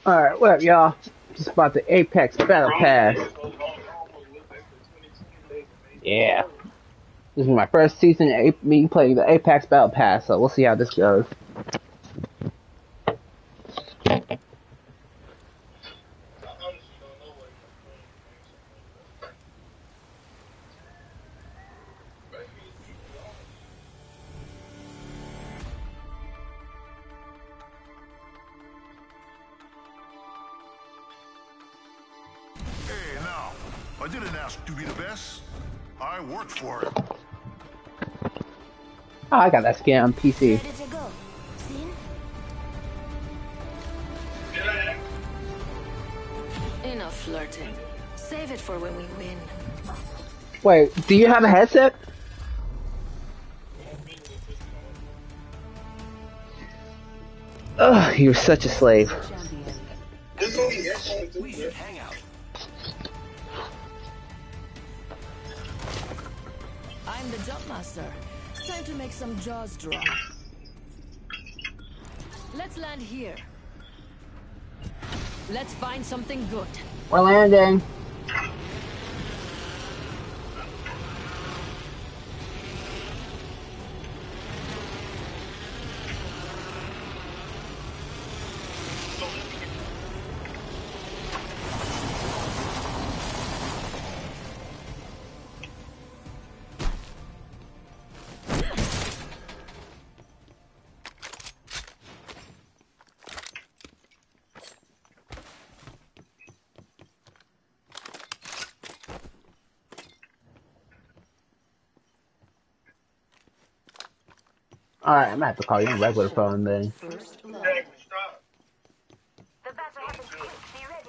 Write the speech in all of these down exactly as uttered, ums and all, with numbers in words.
Alright, what up, y'all? Just about the Apex Battle Pass. Yeah. This is my first season of me playing the Apex Battle Pass, so we'll see how this goes. Hey, now, I didn't ask to be the best. I worked for it. Oh, I got that skin on P C. Ready to go. Seen? Enough flirting. Save it for when we win. Wait, do you have a headset? Ugh, you're such a slave. We should hang out. I'm the jump master. Time to make some jaws drop. Let's land here. Let's find something good. We're landing. Alright, I'm gonna have to call you on regular phone then. First love. The battle happens quick. Be ready.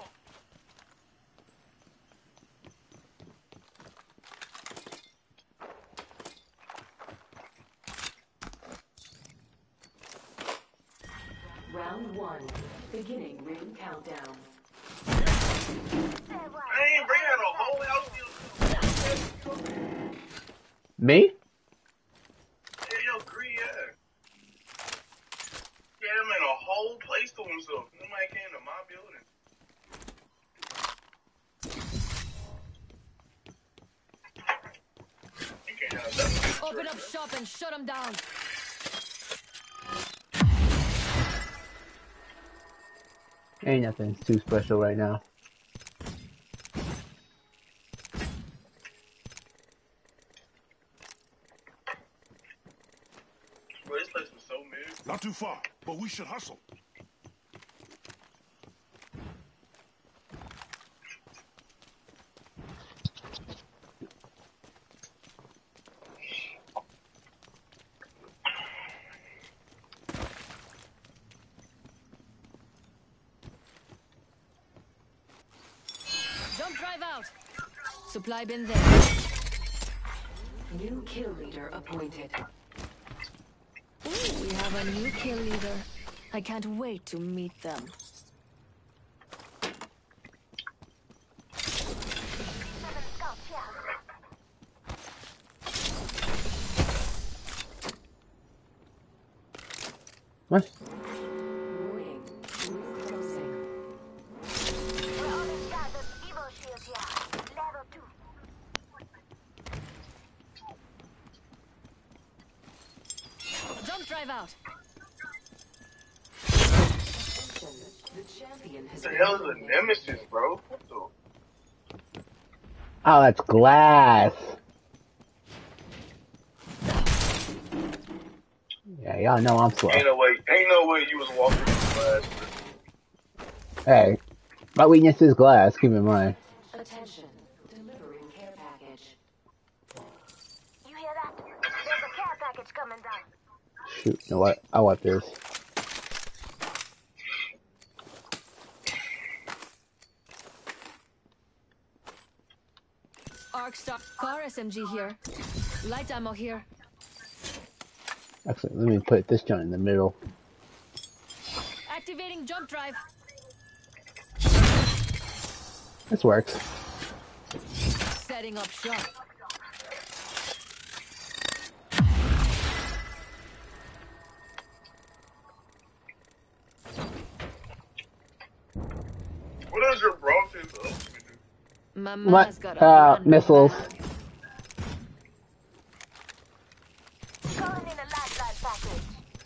Round one. Beginning ring countdown. I ain't bring out a whole house. Me? Yeah, yo, Gree, yeah. He had him in a whole place to himself. Nobody came to my building. You can't have that. Open up shop and shut them down. Ain't nothing too special right now. Bro, this place was so mid. Not too far, but we should hustle. Jump drive out. Supply bin there. New kill leader appointed. Ooh, we have a new kill leader. I can't wait to meet them. Seven scouts here. What? Warning. Ring closing. We're all inside the Evo shield here. Level two. Jump drive out. The champion has What the been hell is a eliminated. nemesis, bro? What the? Oh, that's glass. Yeah, y'all know I'm slow. Ain't no way. Ain't no way you was walking through glass. Hey, my weakness is glass, keep in mind. Attention. Delivering care package. You hear that? There's a care package coming down. Shoot, you know what? I want this. Arc star car S M G here. Light ammo here. Actually, let me put this joint in the middle. Activating jump drive. This works. Setting up shop. What does your broadcast ultimate do? Mama's What? got a Uh, brand missiles. back. Calling in a lifeline package.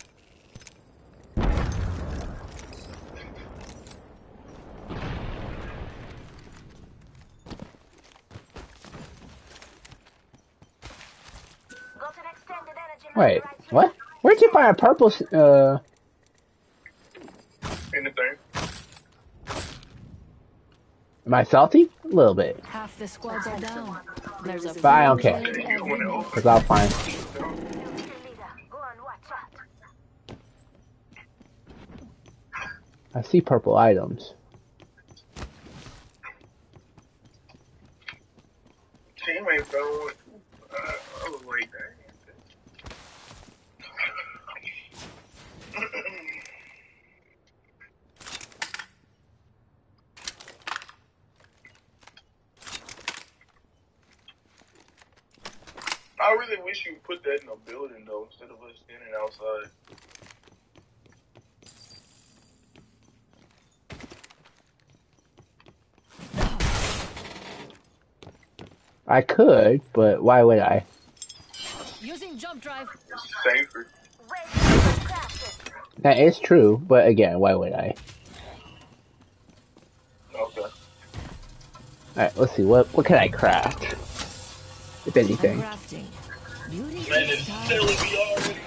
Got an extended energy line Wait, right here. what? Where'd you find a purple? s- Uh, Anything? am I salty? A little bit, Half the squads are down. There's a but I don't few care playing You every want to minute. open? because I'll find. Kill leader. Go on, watch out. I see purple items. Teammates though. Uh, I was like, dang. I really wish you put that in a building though, instead of us standing outside. I could, but why would I? Using jump drive. It's safer. Wait for crafting. That is true, but again, why would I? Okay. Alright, let's see, what what can I craft? If I'm anything. crafting. Beauty Man, is it's time. silly me already.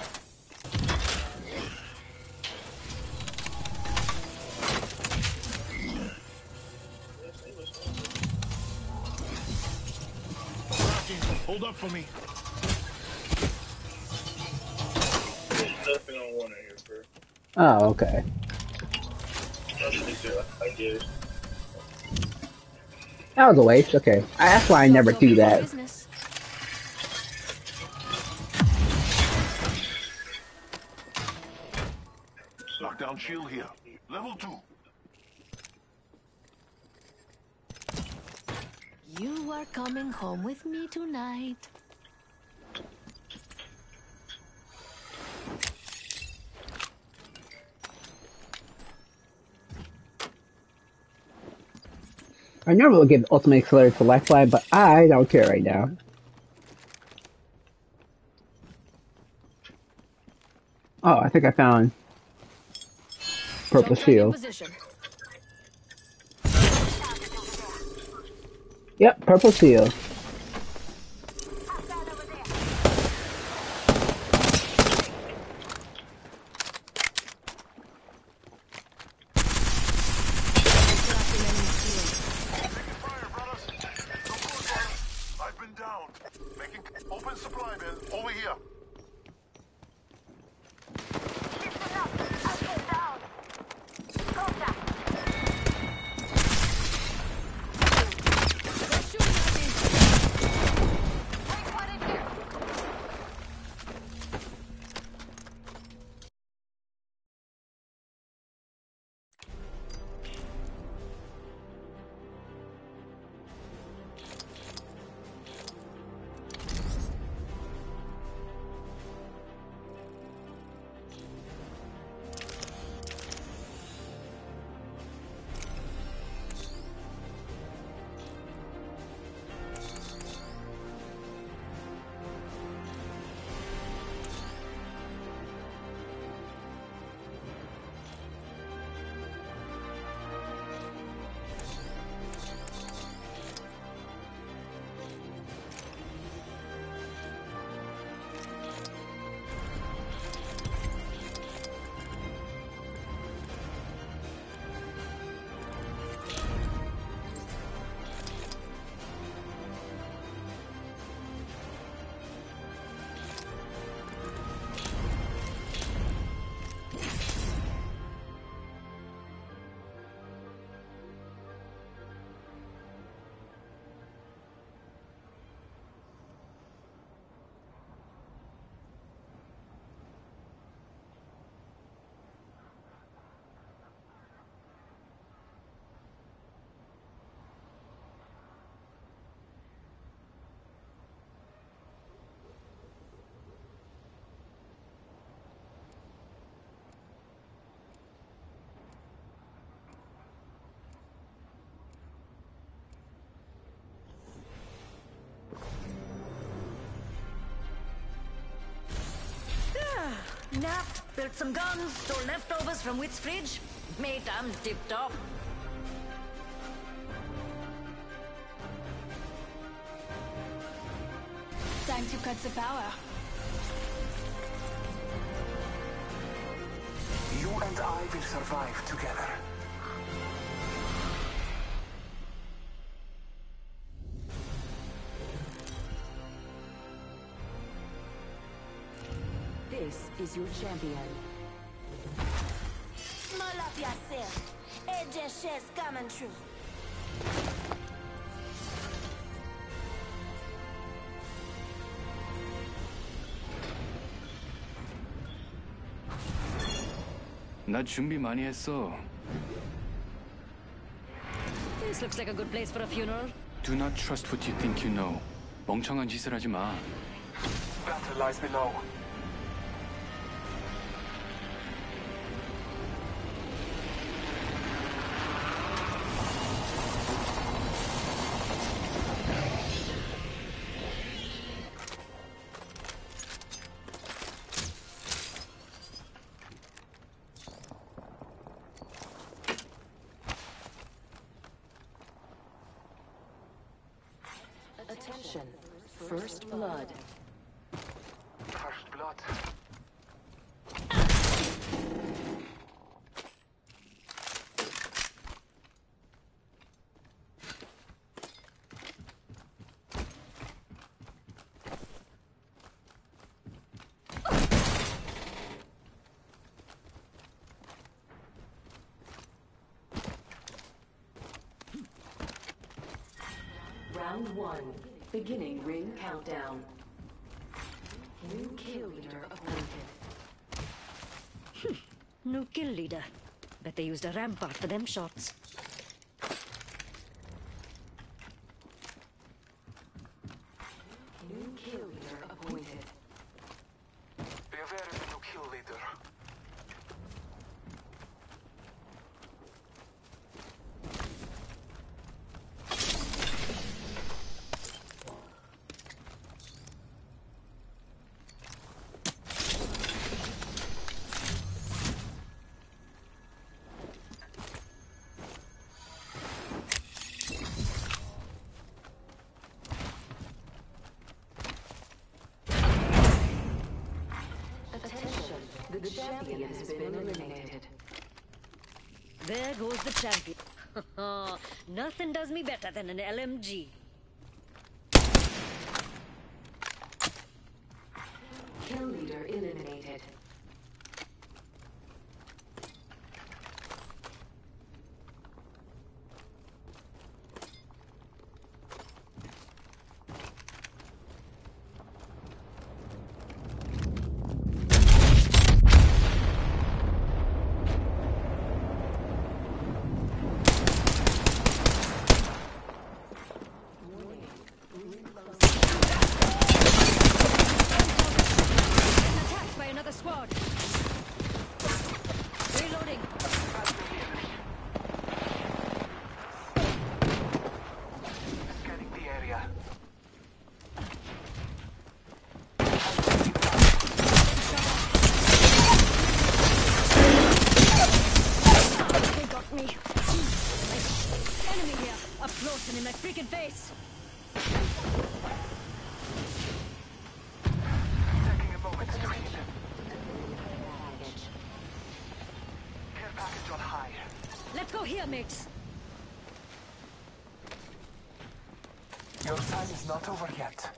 Hold up for me. There's nothing I want in here, bro. Oh, okay. I think that- I guess. That was a waste, okay. I, that's why I never do that. Business. Lockdown shield here. Level two. You are coming home with me tonight. I never would give Ultimate Accelerator to Lifeline, but I don't care right now. Oh, I think I found purple Jump drive in shield. position. Yep, purple shield. Hostile over there. Crafting enemy shield. Fire, brothers. No good, man. I've been down. Making open supply bin over here. Listen up. I'll get down. Contact. They're shooting at me. Built some guns, stole leftovers from Witt's fridge. Mate, I'm tip-top. Time to cut the power. You and I will survive together. This is your champion. Small up yourself. A J shit's coming true. 나 준비 많이 했어. This looks like a good place for a funeral. Do not trust what you think you know. 멍청한 짓을 하지 마. Battle lies below. Attention. First blood. First blood. Round one. Beginning ring countdown. New kill leader appointed. New kill leader. Bet they used a rampart for them shots. New kill leader appointed. Be aware of the new kill leader. Attention. The champion has been eliminated. There goes the champion. Nothing does me better than an L M G. Kill leader eliminated. Attacked by another squad. Reloading. Scanning the area. They got me. Enemy here. Up close and in my freaking face. Taking a moment to breathe. Care package on high. Let's go here, mates. Your time is not over yet.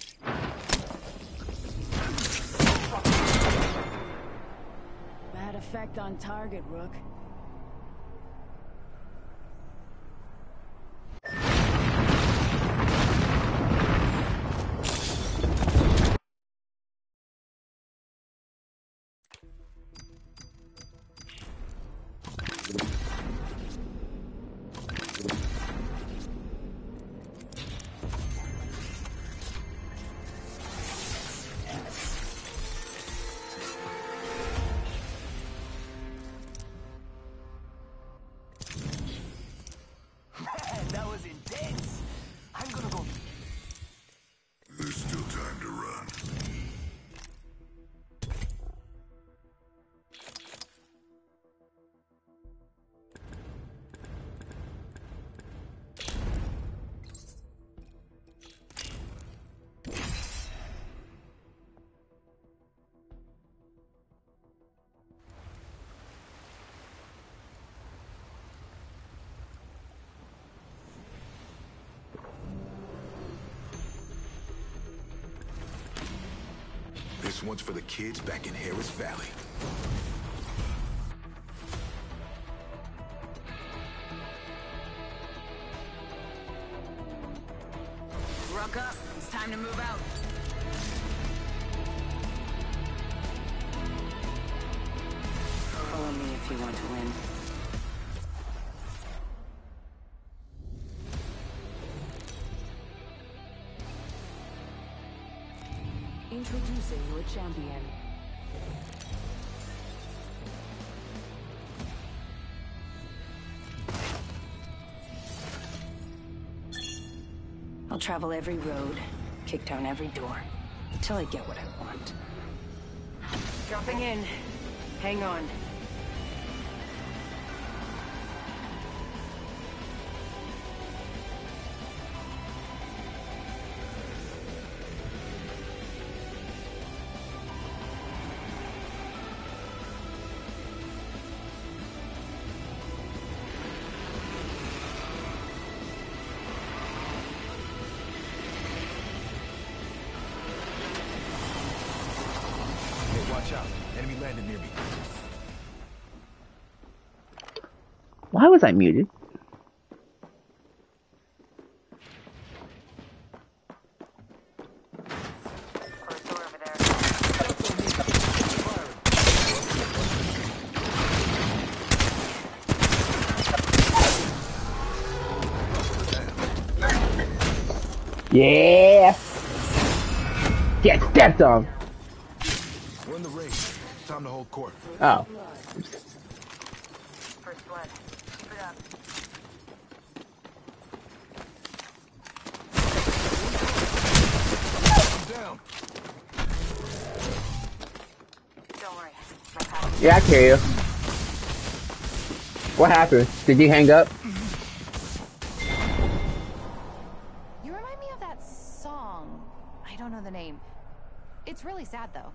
Bad effect on target, Rook. Man, that was intense. I'm gonna go. There's still time to run. This one's for the kids back in Harris Valley. Ruck up. It's time to move out. Follow me if you want to win. Introducing your champion. I'll travel every road, kick down every door, till I get what I want. Dropping in. Hang on. Watch out. Enemy landed near me. Why was I muted? Close door over there. Yeah! Get stepped on! We're in the race. Time to hold court. Oh. First blood. Keep it up. I'm down. Don't worry. My path. Yeah, I hear you. What happened? Did you hang up? You remind me of that song. I don't know the name. It's really sad, though.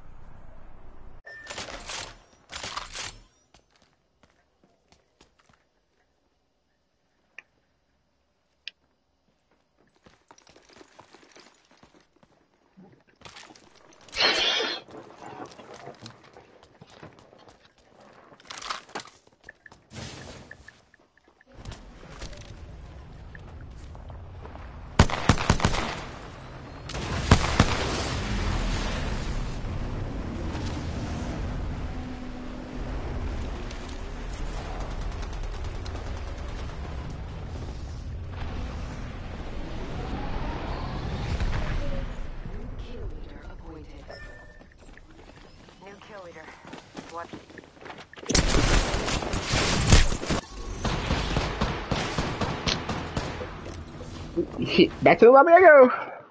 Back to the lobby I go!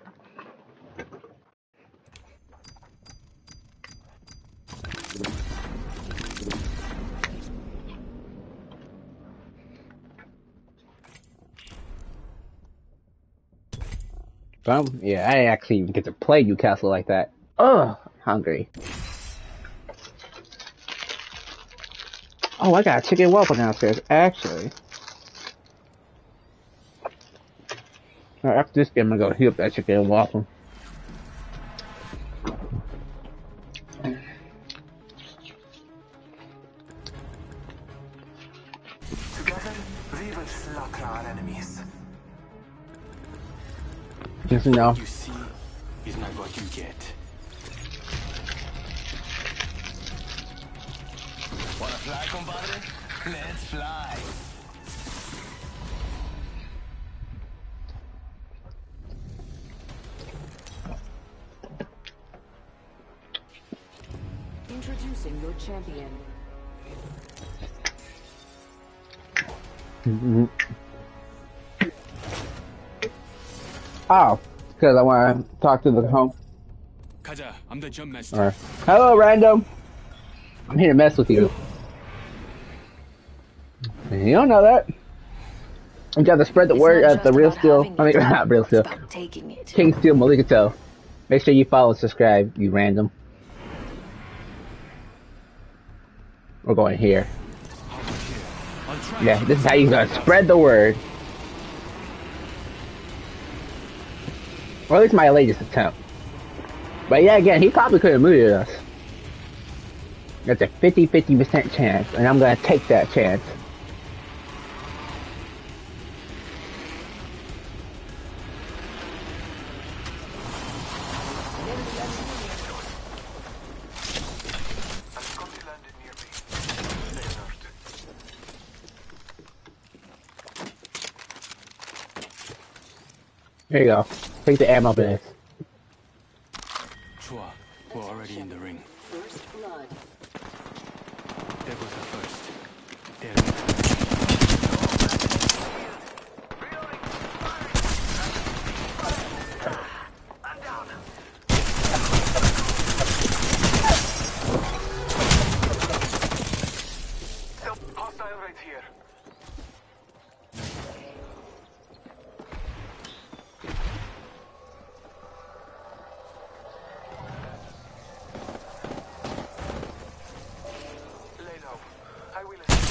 Um, yeah, I actually even get to play Newcastle like that. Ugh, hungry. Oh, I got a chicken waffle downstairs, actually. Alright, after this game, I'm gonna go heal up that chicken and waffle. Together, we will slaughter our enemies. Just you know. What you see is not what you get. Wanna fly, compadre? Let's fly. Introducing your champion. Mm-hmm. Oh, because I want to talk to the home. Kaja, I'm the jump master. Alright. Hello, random. I'm here to mess with you. You don't know that. You got to spread the It's word not at the just real about steel. having I mean, it, not real it's steel. about taking it. King Steel Malikato. Make sure you follow and subscribe, you random. We're going here. Yeah, this is how you gotta spread the word. Or at least my latest attempt. But yeah, again, he probably could have mooted us. There's a fifty fifty percent chance, and I'm gonna take that chance. Here you go. Take the ammo for this. Chua, we're already in the ring. First blood. There goes the first. There. I'm down. Hostile right here. Lay low. I will assist.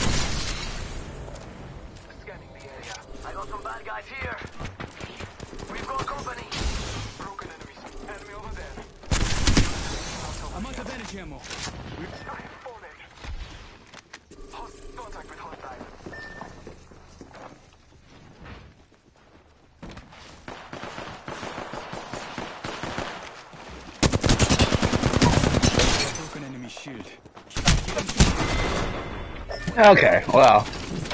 Scanning the area. I got some bad guys here. We've got company. Broken enemies. Enemy over there. I'm out of energy ammo. Falling. Host contact with hostile. Broken enemy shield. Okay, well.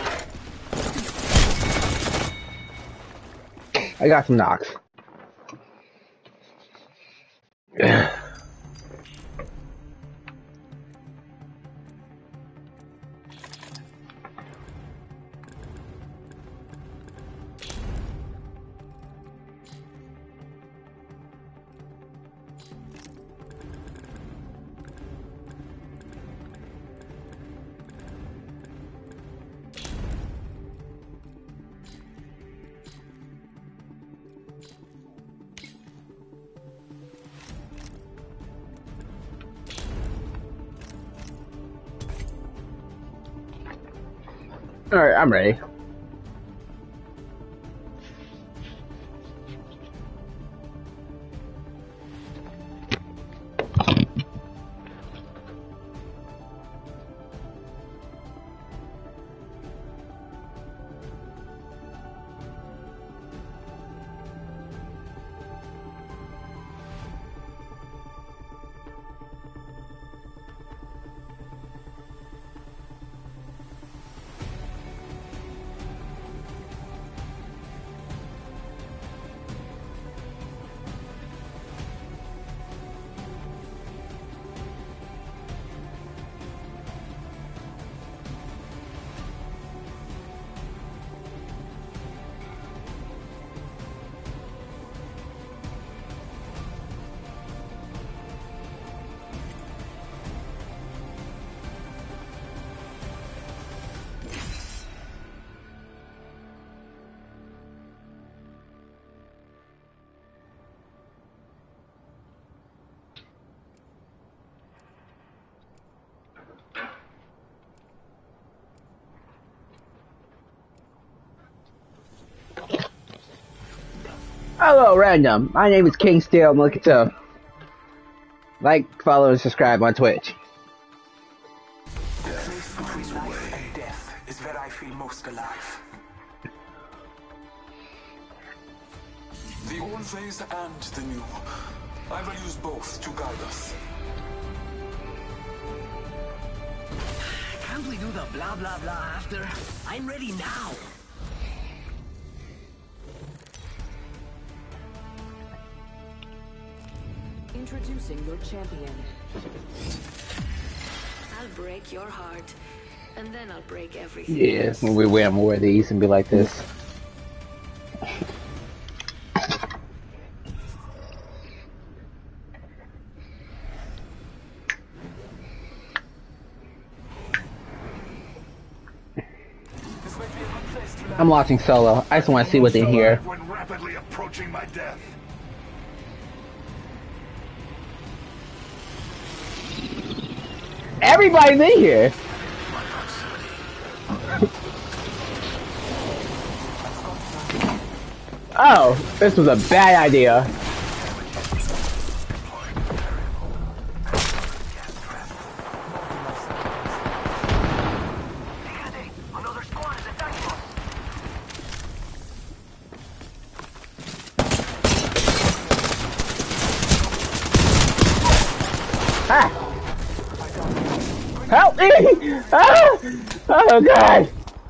I got some knocks. Alright, I'm ready. Hello, random. My name is King Steel. I'm looking to like, follow, and subscribe on Twitch. The place between life and death is where I feel most alive. The old phase and the new. I will use both to guide us. Can't we do the blah blah blah after? I'm ready now. Introducing your champion. I'll break your heart, and then I'll break everything. Yeah, when we wear more of these and be like this. I'm watching Solo. I just want to see what's in here. When rapidly approaching my death. Everybody's in here. Oh, this was a bad idea. me! Ah! Oh god!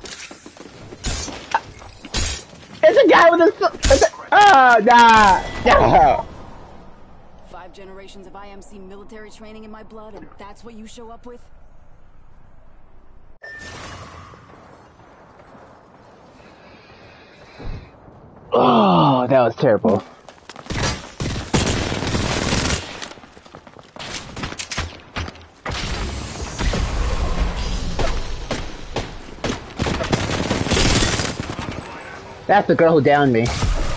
It's a guy with a. It's a oh nah! No! Five generations of I M C military training in my blood, and that's what you show up with? Oh, that was terrible. That's the girl who downed me.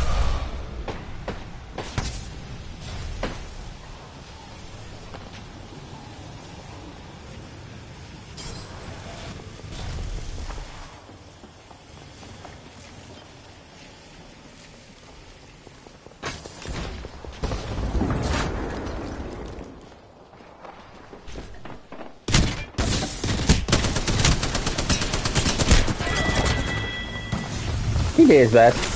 He did his best.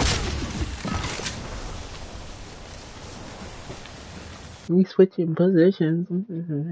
We switching positions. Mm-hmm.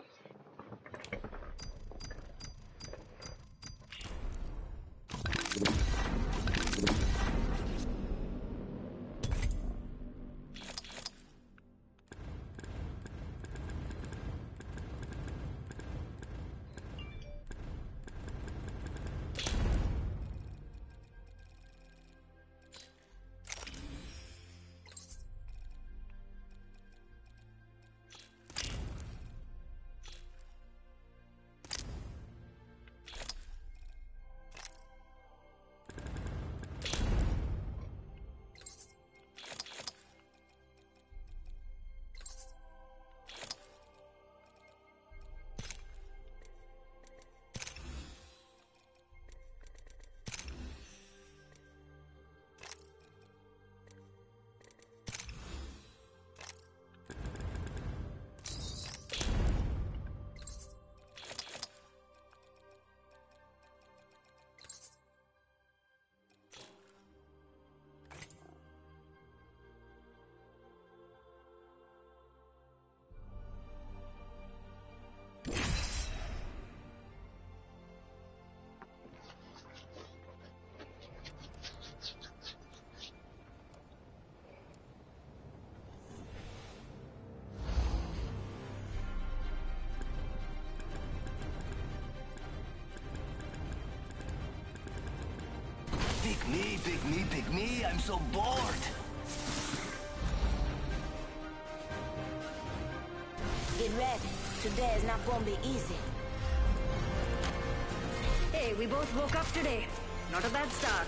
Pick me, pick me, pick me. I'm so bored. Get ready. Today is not gonna be easy. Hey, we both woke up today. Not a bad start.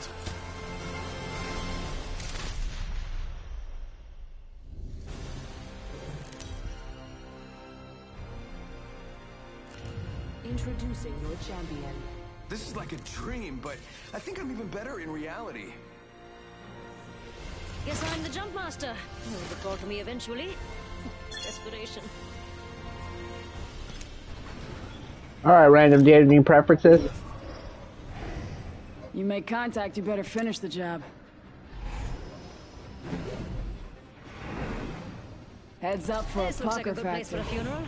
Introducing your champion. This is like a dream, but I think I'm even better in reality. Guess I'm the jump master. You'll report to me eventually. Desperation. Alright, random, do you have any preferences? You make contact, you better finish the job. Heads up for This a looks like a pucker good place for factory. a funeral.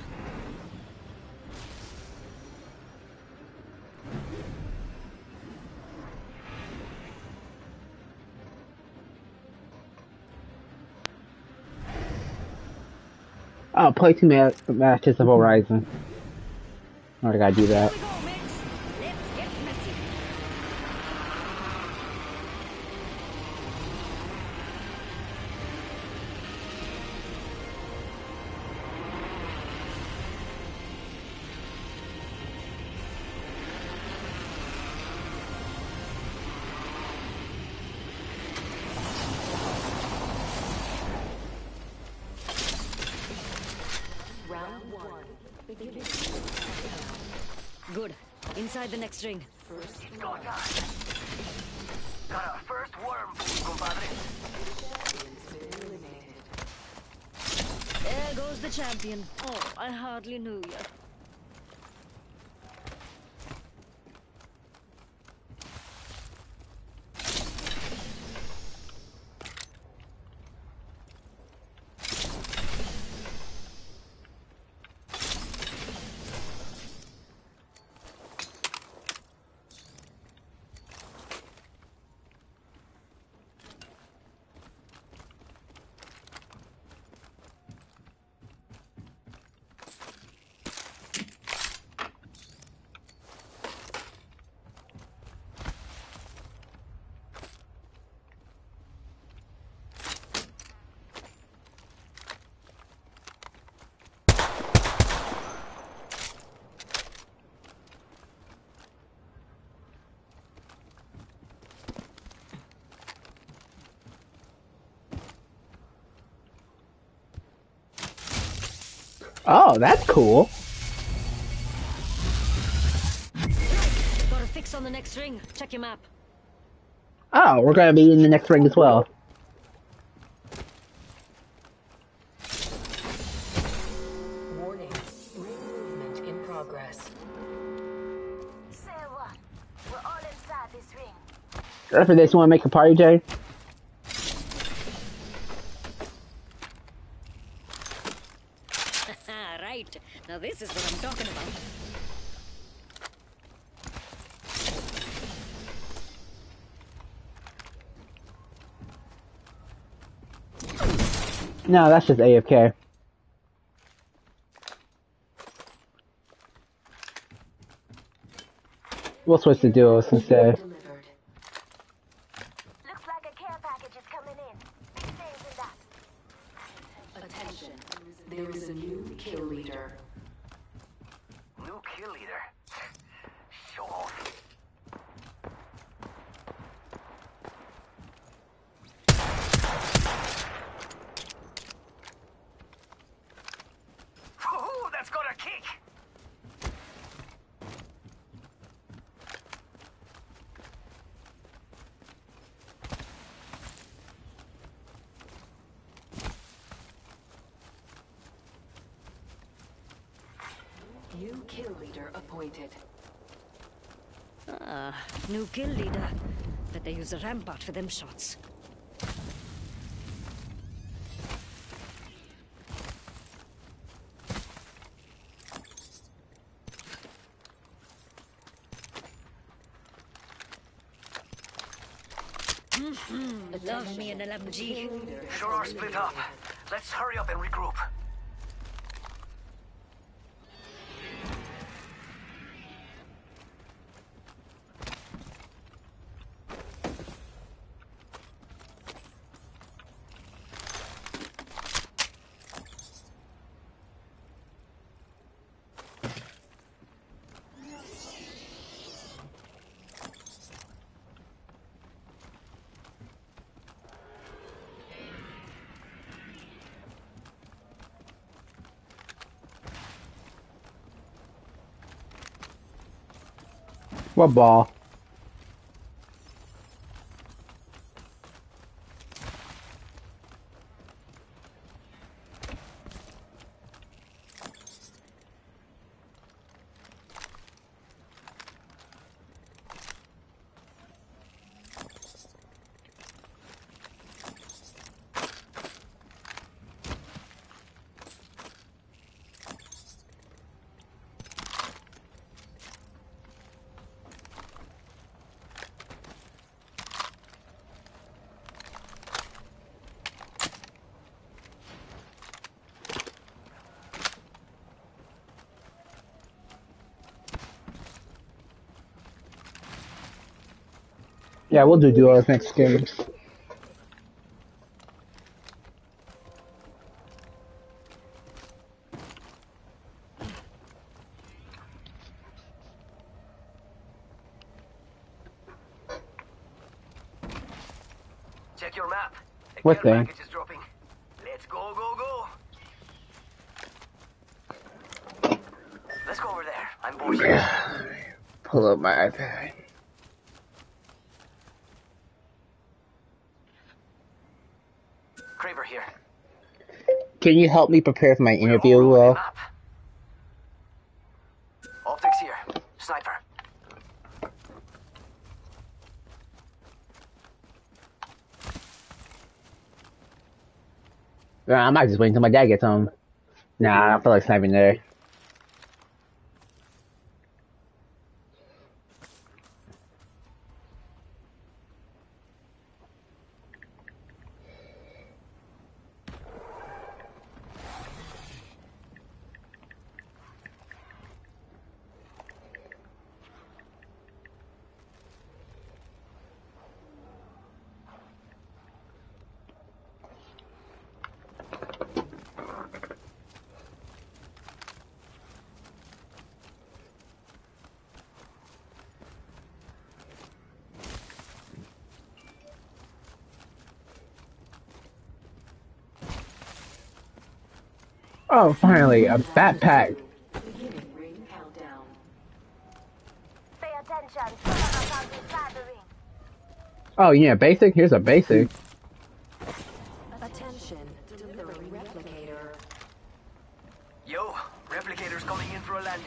Oh, play two ma matches of Horizon. Alright, I gotta do that. Here we go, mates. Let's get messy. Round one. Beginning. Good. Inside the next ring. First Go time. Got our first worm food, compadre. champion's been eliminated. There goes the champion. Oh, I hardly knew you. Oh, that's cool. Got a fix on the next ring. Check your map. Oh, we're gonna be in the next ring as well. Warning. Ring movement in progress. Say what? We're all inside this ring. After this, you want to make a party, Jay? Right. Now this is what I'm talking about. No, that's just A F K. We'll switch to duos instead. Delivered. Looks like a care package is coming in. Big things in that. Attention. There is a new kill leader. New kill leader. Show off. Woohoo! That's got a kick! New kill leader appointed. Ah, new kill leader. Bet they use a rampart for them shots. Mm-hmm. Love me an L M G. Sure are split up. Let's hurry up and regroup. What ball? Yeah, we'll do duos next game. Check your map. A What care thing? package is dropping. Let's go, go, go. Let's go over there. I'm bored. Pull up my iPad. Kraber here. Can you help me prepare for my interview, We're all over the Will? map. Optics here. Sniper. I might just wait until my dad gets home. Nah, I don't feel like sniping there. Oh, finally, a backpack. Beginning ring countdown. Pay attention. Someone has inside the ring. Oh, yeah, basic? Here's a basic. Attention, delivering replicator. Yo, replicator's coming in for a landing.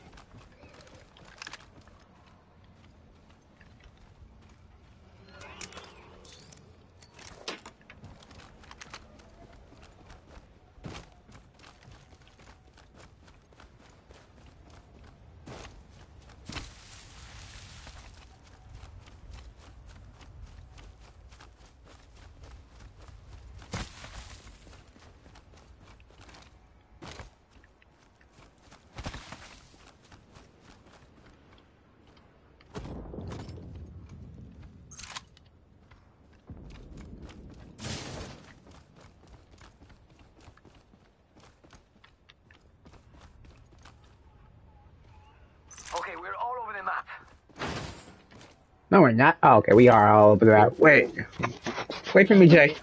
Okay, we're all over the map. No, we're not. Oh, okay, we are all over that. Wait. Wait for me, Jay.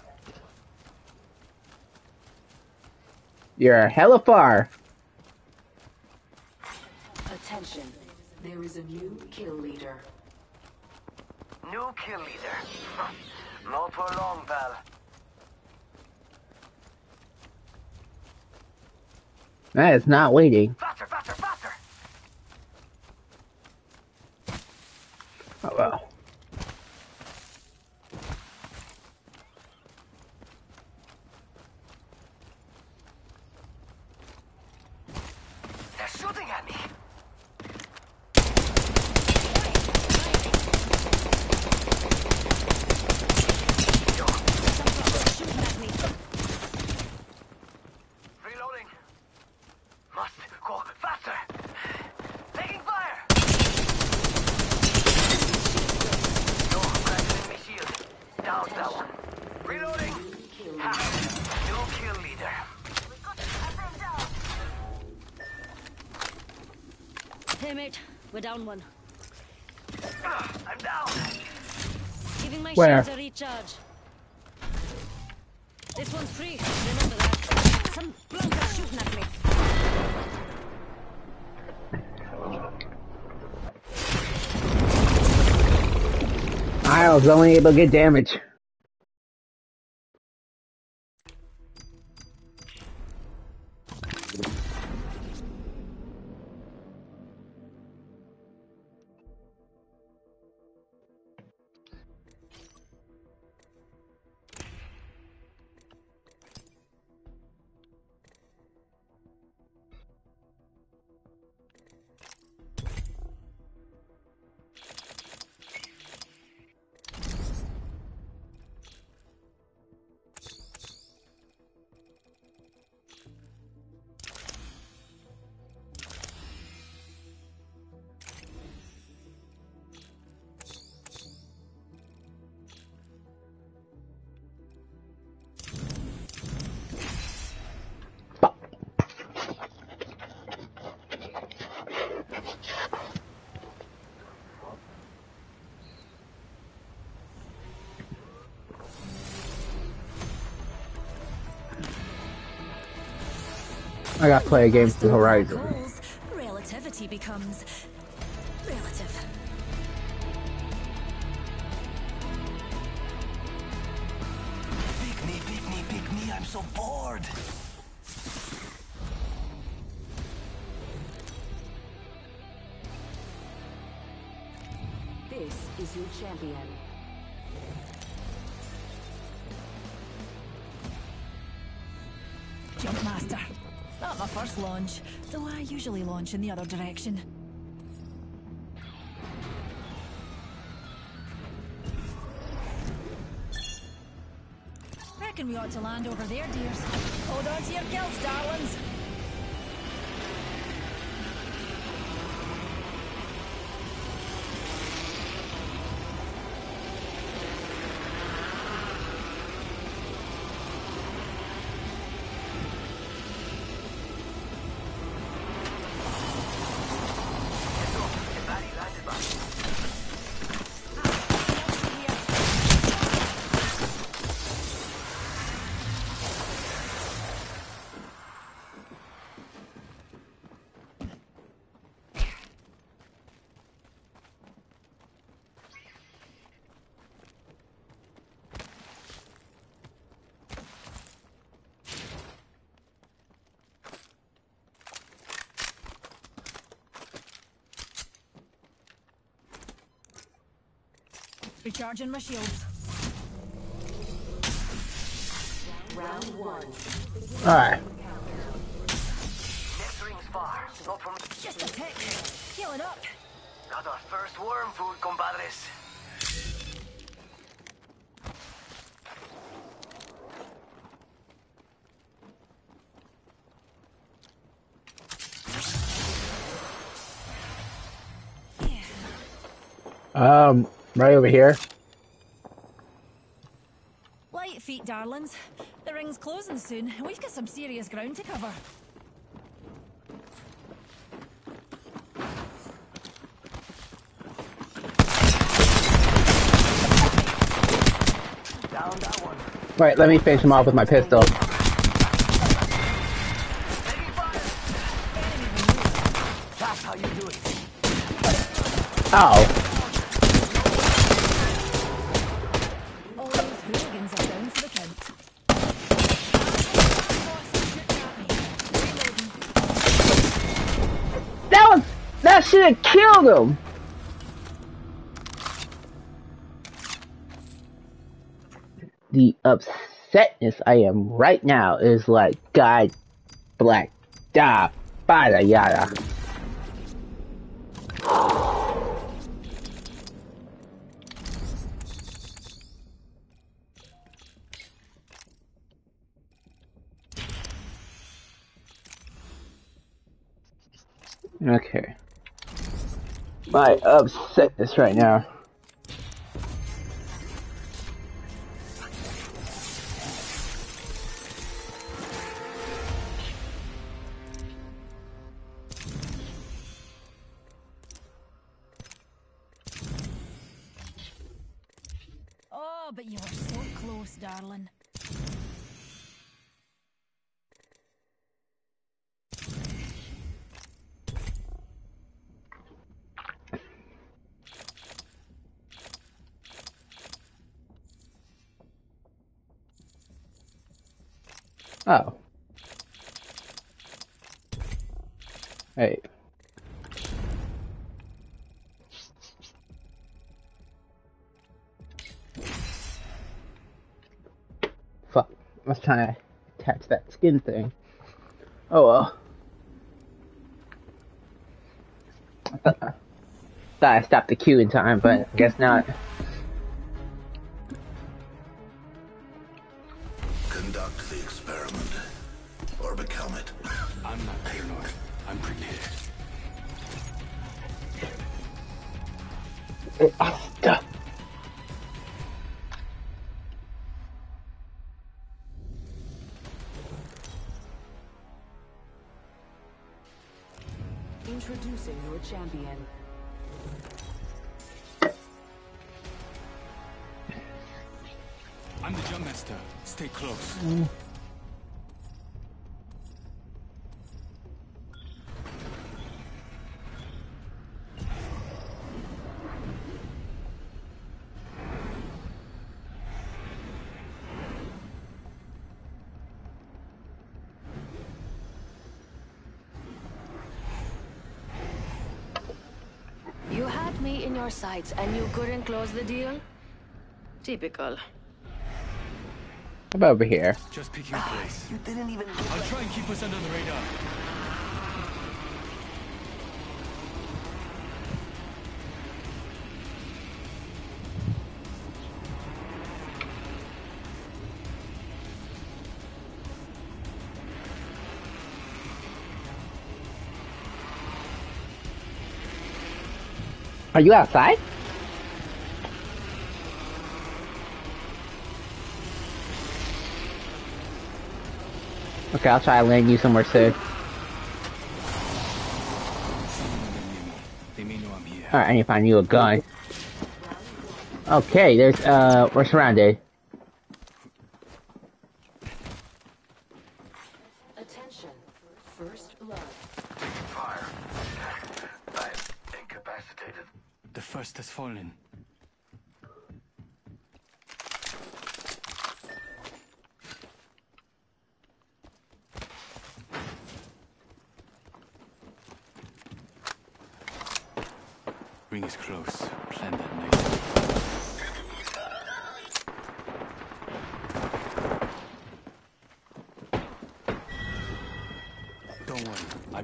You're hella far. Attention, there is a new kill leader. New kill leader. Not for long, pal. That is not waiting. Faster, faster, faster! Oh, well. They're shooting at me. Yo, Shooting at me. reloading. Must go faster. Taking fire. Yo, cracking in my shield. Down that one. Reloading. Ha. New kill leader. Hey, mate. We're down one. Ah, I'm down. Giving my Where? shields a recharge. This one's free. Remember that. Some blunker shooting at me. I was only able to get damage. I gotta play a game for Horizon. Goals, relativity becomes relative. Pick me, pick me, pick me. I'm so bored. This is your champion. Jumpmaster. Not my first launch, though I usually launch in the other direction. Reckon we ought to land over there, dears. Hold on to your gills, darlings. Recharging my shields. Round one. Alright. Next ring's far. Not from Just a tick. Healing up. Got our first worm food, compadres. Um, right over here. Light feet, darlings. The ring's closing soon. We've got some serious ground to cover. Down that one. Wait, let me finish him off with my pistol. Taking fire. That's how you do it. Ow. All those hooligans are down for the count. That was, that should have killed him. The upsetness I am right now is like, God, black, da, bada, yada. Okay. My upsetness right now. Oh, but you were so close, darling. Oh. Hey. Fuck. I was trying to attach that skin thing. Oh well. Thought I stopped the queue in time, but I guess not. Conduct the experiment. Or become it. I'm not paranoid. I'm prepared. Oh, duh. Introducing your champion. I'm the jump master. Stay close. Mm. You had me in your sights and you couldn't close the deal? Typical. How about over here? Just pick your place. You didn't even. I'll try and keep us under the radar. Are you outside? Okay, I'll try to land you somewhere safe. They may know I'm here. Alright, I need to find you a gun. Okay, there's, uh, we're surrounded. Attention. First blood. Fire. I'm incapacitated. The first has fallen. Ring is close. Plan that night.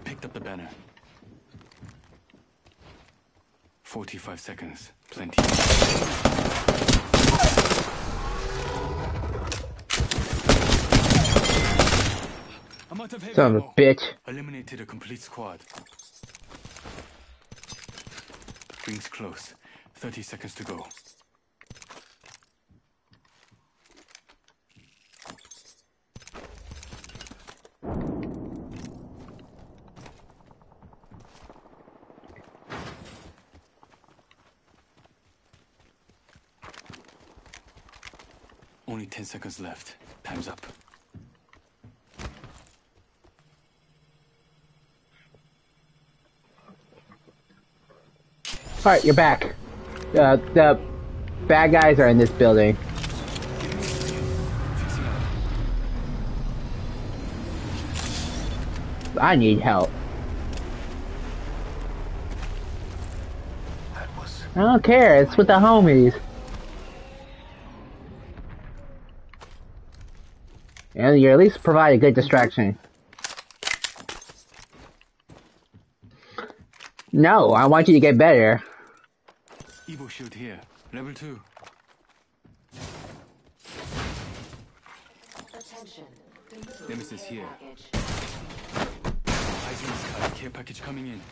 picked up the banner. Forty-five seconds. Plenty. I'm out of heavy Son of a ammo. bitch. Eliminated a complete squad. Rings close. Thirty seconds to go. Only ten seconds left. Time's up. Alright, you're back. Uh, the bad guys are in this building. I need help. I don't care, it's with the homies. And you at least provide a good distraction. No, I want you to get better. Evo shield here. Level two. Attention. Nemesis here. Eyes on the sky. Care package coming in.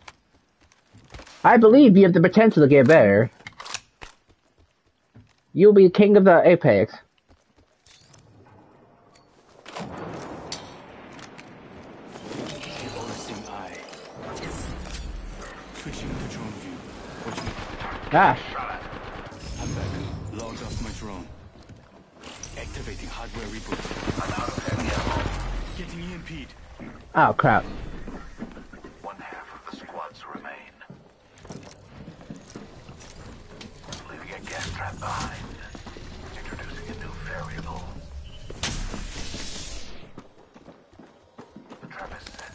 I believe you have the potential to get better. You'll be king of the Apex. Ah. I'm back. Logged off my drone. Activating hardware reboot. I'm out of heavy ammo. Getting E M P'd. Oh crap. One half of the squads remain. Leaving a gas trap behind. Introducing a new variable. The trap is set.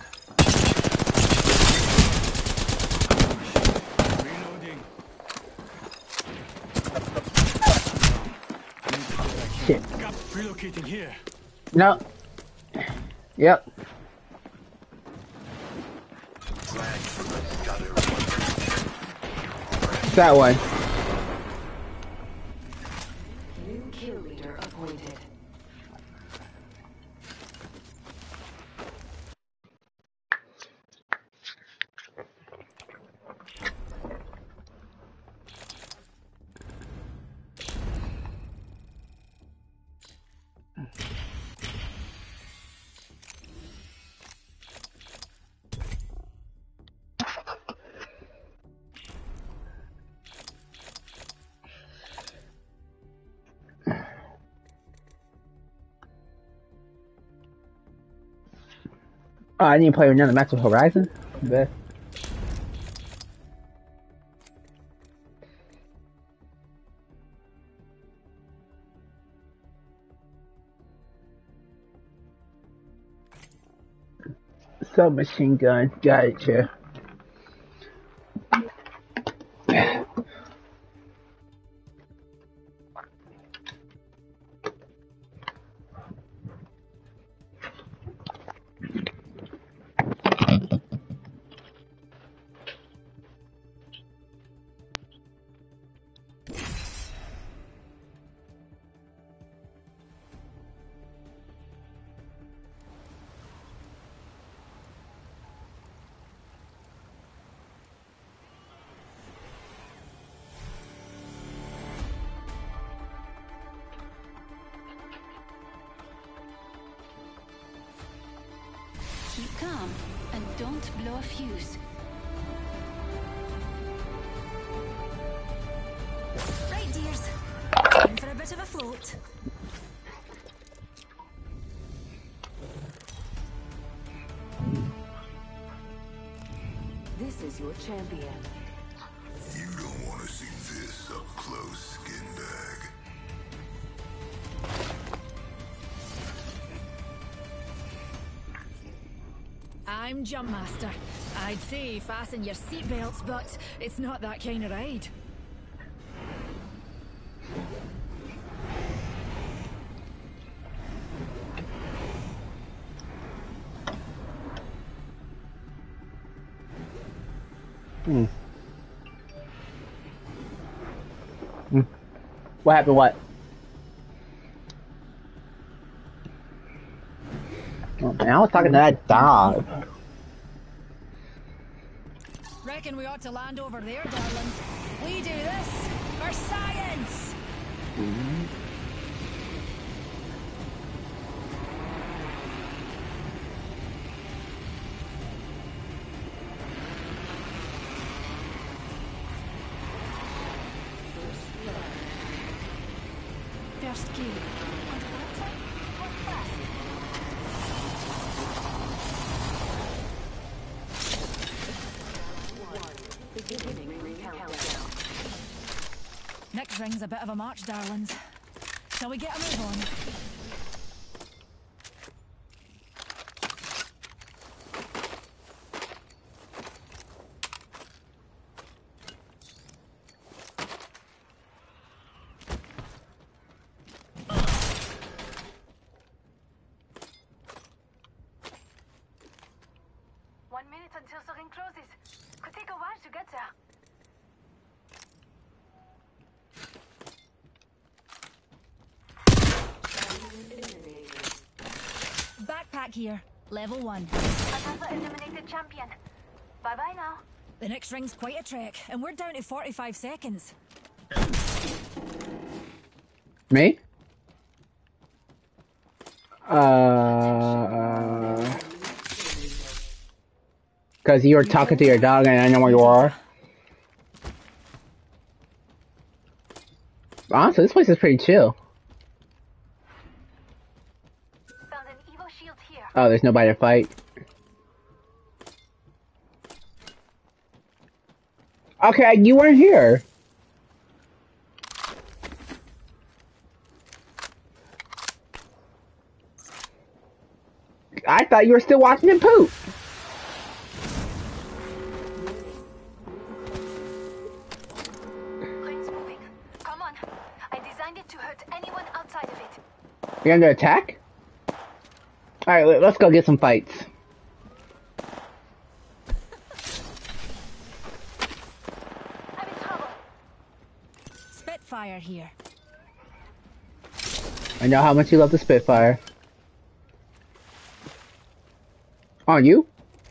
Reloading. Shit. Relocating here. No. Yep. That one. New kill leader appointed. Oh, I need to play another match with Horizon? Bet. Submachine gun, got it, chair. Keep calm and don't blow a fuse. Right, dears. Time for a bit of a float. This is your champion. You don't want to see this up close, skin bag. I'm Jumpmaster. I'd say fasten your seatbelts, but it's not that kind of ride. Hmm. Hmm. What happened? What? Oh, man, I was talking to that dog. Reckon we ought to land over there, darlings. We do this for science! Mm-hmm. First key. Next ring's a bit of a march, darlings. Shall we get a move on? One minute until the ring closes. Could take a while to get there. Backpack here. Level one. Another eliminated champion. Bye-bye now. The next ring's quite a trek, and we're down to forty-five seconds. Me? Uh... Because you were talking to your dog and I know where you are. Honestly, this place is pretty chill. Found an Evo shield here. Oh, there's nobody to fight. Okay, you weren't here. I thought you were still watching him poop. Ring's moving. Come on. I designed it to hurt anyone outside of it. You're gonna attack? Alright, let's go get some fights. I'm in trouble. Spitfire here. I know how much you love the Spitfire. On you?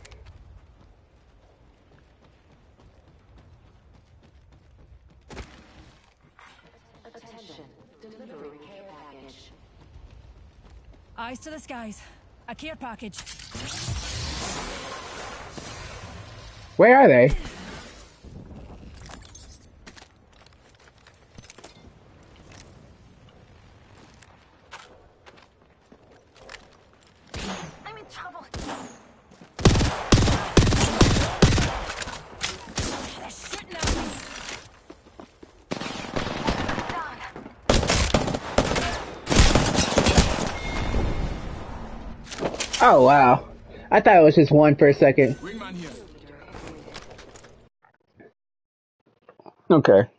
Attention, delivering care package. Eyes to the skies. A care package. Where are they? I'm in trouble. They're shooting at me. Down. Oh, wow. I thought it was just one for a second. Wingman here. Okay.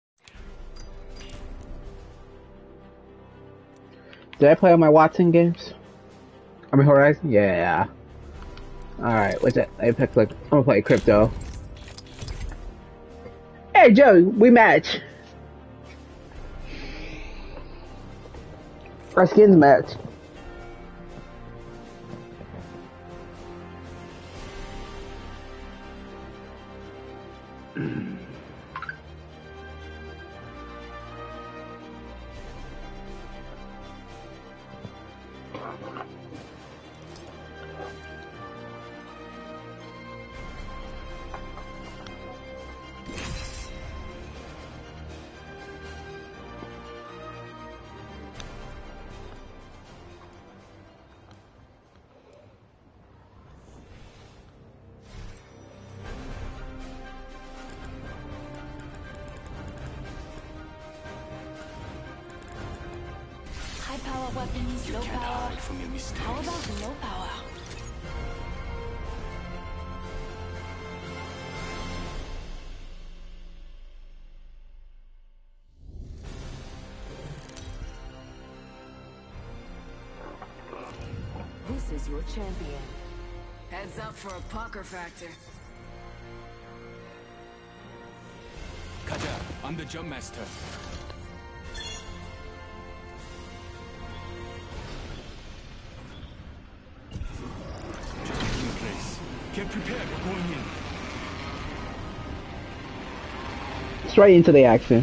Did I play all my Watson games? I mean Horizon? Yeah. Alright, what's that? I picked like, I'm gonna play Crypto. Hey Joe, we match. Our skins match. High power weapons, low Can't power. hide from your mistakes. How about low power? This is your champion. Heads up for a pucker factor. I'm the jump master. Just taking place. Get prepared. We're going in. Straight into the action.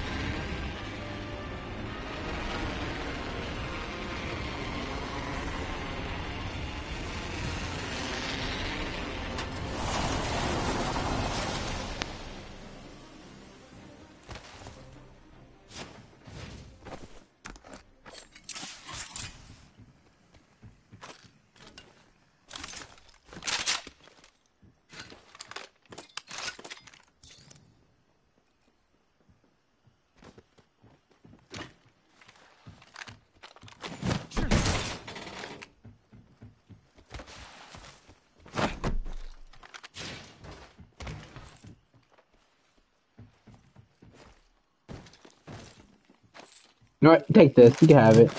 All right, take this. You can have it.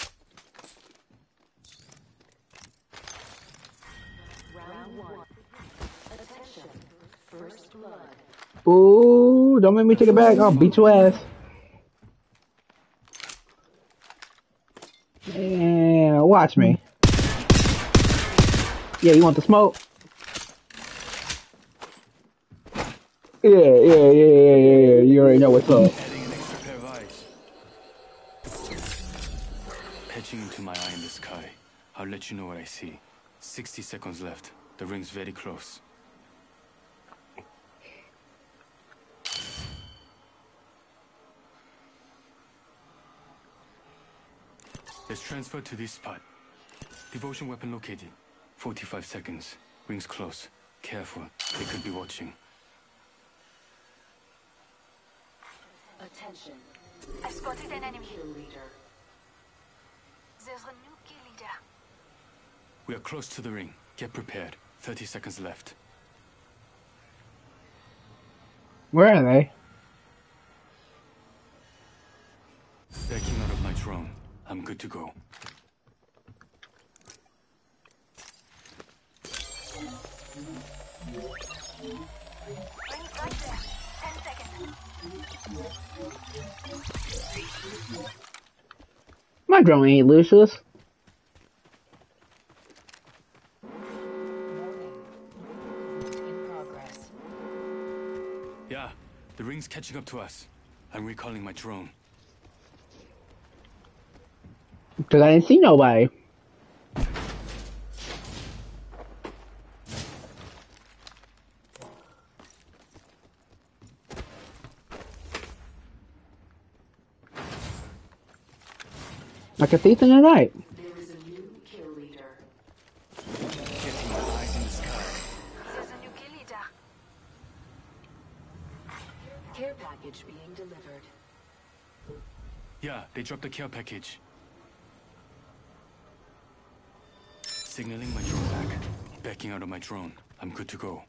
Round one. Attention. First blood. Ooh, don't make me take it back. I'll beat your ass. Yeah, watch me. Yeah, you want the smoke? Yeah, yeah, yeah, yeah, yeah, yeah. You already know what's up. Adding an extra pair of eyes. Patching into my eye in the sky. I'll let you know what I see. Sixty seconds left. The ring's very close. Let's transfer to this spot. Devotion weapon located. Forty-five seconds. Ring's close. Careful. They could be watching. Attention. I spotted an enemy. Kill leader. There's a new kill leader. We are close to the ring. Get prepared. Thirty seconds left. Where are they? Backing out of my drone. I'm good to go. Ring's right there. Ten seconds. My drone ain't Lucius. In progress. Yeah, the ring's catching up to us. I'm recalling my drone. Because I didn't see nobody. Like a thief in the night. There is a new kill leader. Getting my eyes in the sky. There's a new kill leader. Care package being delivered. Yeah, they dropped the care package. Signaling my drone back. Backing out of my drone. I'm good to go.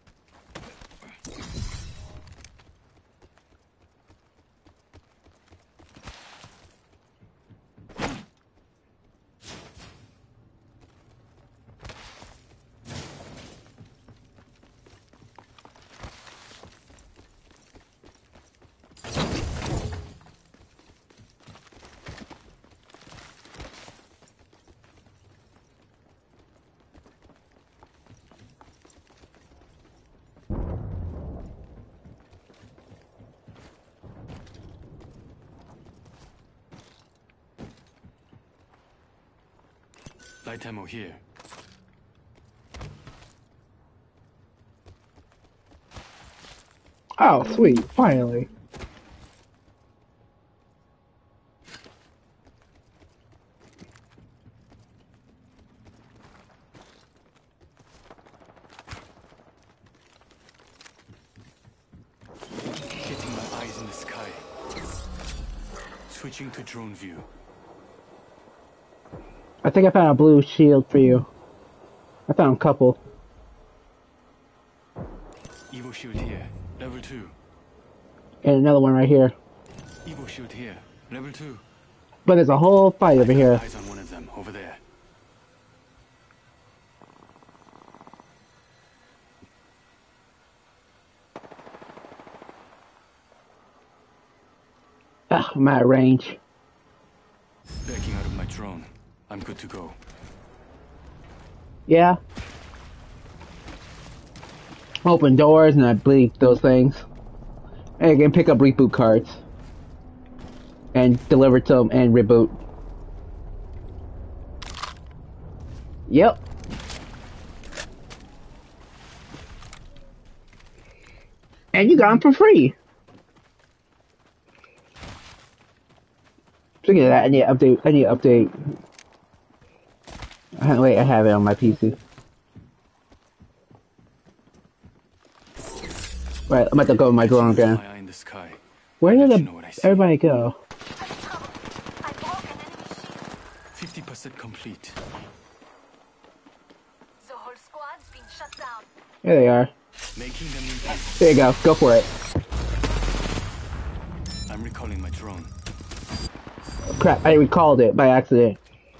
Light ammo here. Oh, sweet. Finally. Getting my eyes in the sky. Switching to drone view. I think I found a blue shield for you. I found a couple. Evo shield here. Level two. And another one right here. Evo shield here. Level two. But there's a whole fight over here. Eyes on one of them over there. I'm out of range. Backing out of my drone. I'm good to go. Yeah. Open doors and I bleed those things. And I can pick up reboot cards. And deliver to them and reboot. Yep. And you got them for free. Speaking of that, I need to update. I need to update. Uh, Wait, I have it on my P C. Right, I'm about to go with my drone again. My eye in the sky. Where did Let the, you know what I see. everybody go? Fifty percent complete. The whole squad's been shut down. There they are. Making them invisible. There you go. Go for it. I'm recalling my drone. Crap, I recalled it by accident.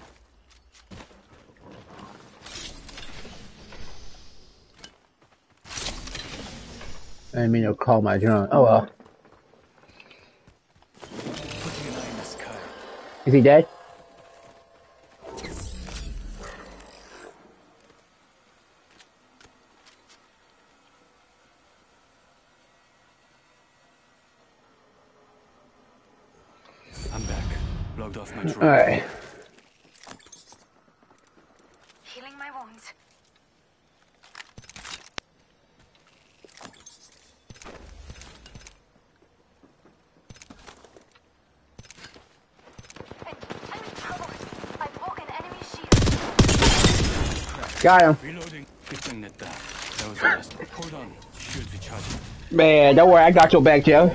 I didn't mean to call my drone. Oh well. Putting an eye in the sky. Is he dead? I'm back. Logged off my drone. Alright. Healing my wounds. I'm, I'm in trouble. I've broken enemy shield. Got him. Reloading. Fixing that down. That was the last. Hold on. Shield recharging. Man, don't worry, I got your back, Joe.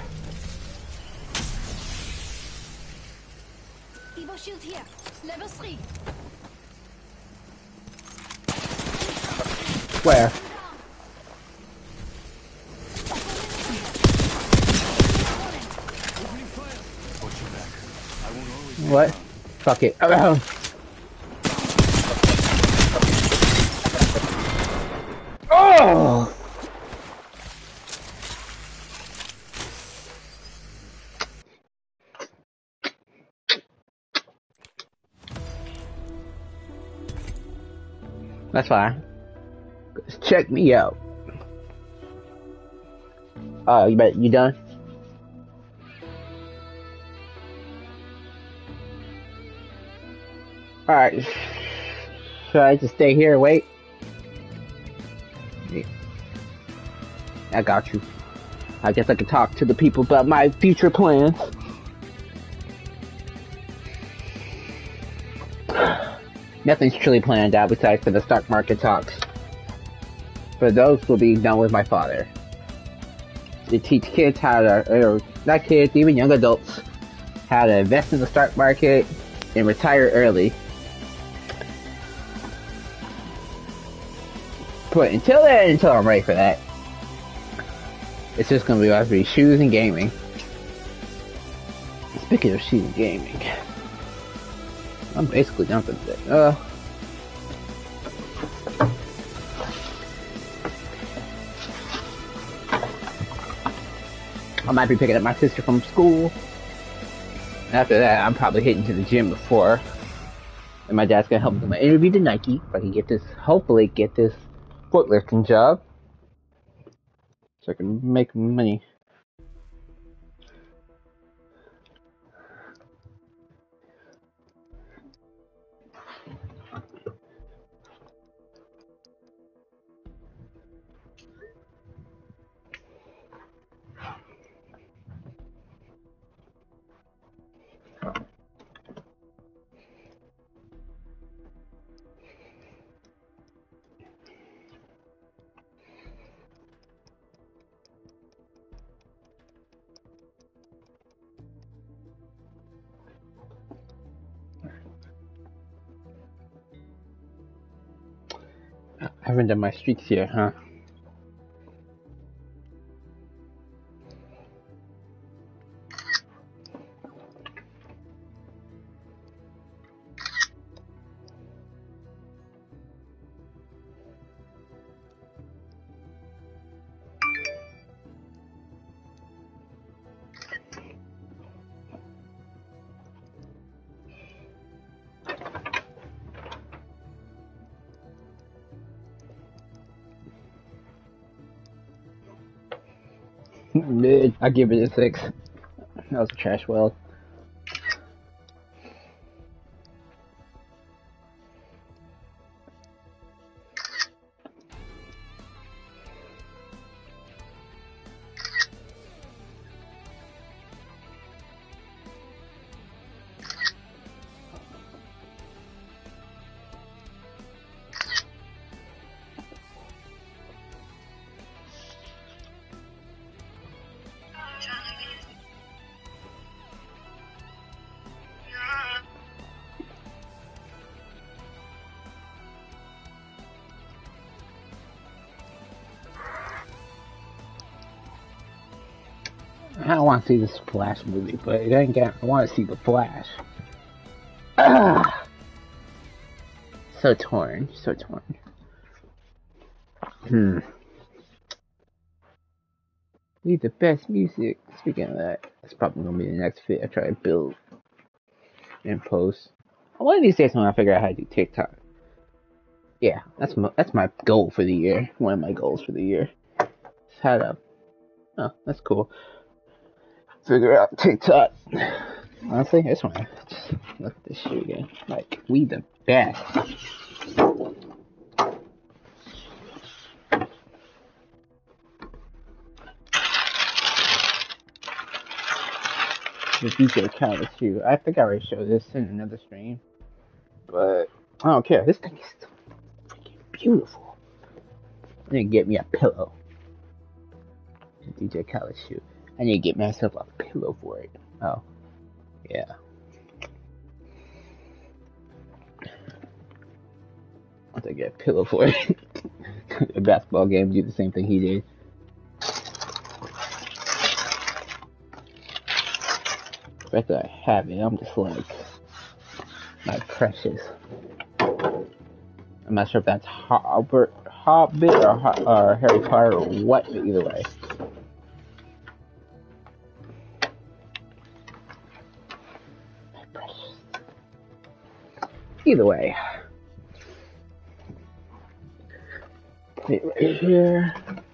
Evo shield here. Level three. Where? Watch your back. I won't always be What? around. Fuck it. Oh. Oh! That's fine. Just check me out. Oh, you bet you done? Alright. Should I just stay here and wait? Yeah. I got you. I guess I can talk to the people about my future plans. Nothing's truly planned out besides for the stock market talks. But those will be done with my father. They teach kids how to, or not kids, even young adults, how to invest in the stock market and retire early. But until then, until I'm ready for that, it's just gonna be about to be shoes and gaming. Speaking of shoes and gaming, I'm basically done for today. Uh, I might be picking up my sister from school. After that, I'm probably hitting to the gym before. And my dad's gonna help me with my interview to Nike, if I can get this, hopefully get this foot-lifting job. So I can make money. I haven't done my streaks yet, huh? Mid. I give it a six. That was a trash well. I don't want to see this Flash movie, but it ain't got. I want to see the Flash. Ah, so torn, so torn. Hmm. Need the best music. Speaking of that, that's probably gonna be the next fit I try to build and post. One of these days, when I figure out how to do TikTok. Yeah, that's my that's my goal for the year. One of my goals for the year. Just how to. Oh, that's cool. Figure out TikTok. Honestly, I just want to just look at this shit again. Like, we the best. The D J Khaled shoe. I think I already showed this in another stream. But, I don't care. This thing is so freaking beautiful. I need to get me a pillow. The D J Khaled shoe. I need to get myself a pillow for it. Oh, yeah. I have to get a pillow for it. A basketball game, do the same thing he did. Right that I have it, I'm just like, my precious. I'm not sure if that's Hobbit, Hobbit or, or Harry Potter or what, but either way. Either way, put it right here.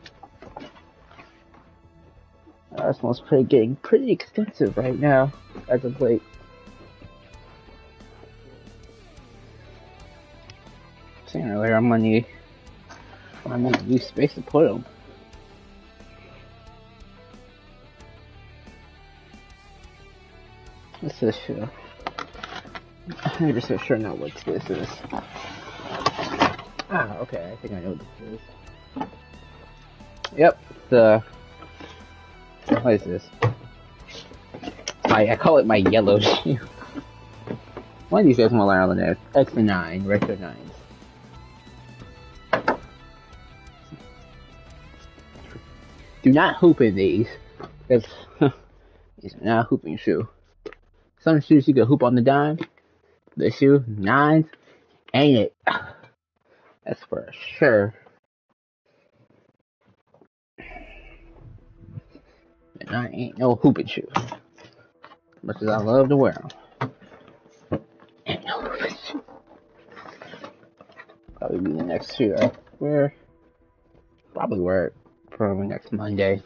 Arsenal's pretty getting pretty extensive right now, as of late. Saying earlier, I'm gonna need, I'm gonna use space to put them. What's this show? I'm just so sure now what this is. Ah, okay, I think I know what this is. Yep, the... What is this? My, I call it my yellow shoe. One of these guys will learn all the names. X nine, Retro nines. Do not hoop in these, because these are not a hooping shoe. Some shoes you can hoop on the dime. The shoe, nines, ain't it? That's for sure. And I ain't no hooping shoe. Much as I love to wear them. Ain't no hooping shoe. Probably be the next shoe I wear. Probably wear it probably next Monday.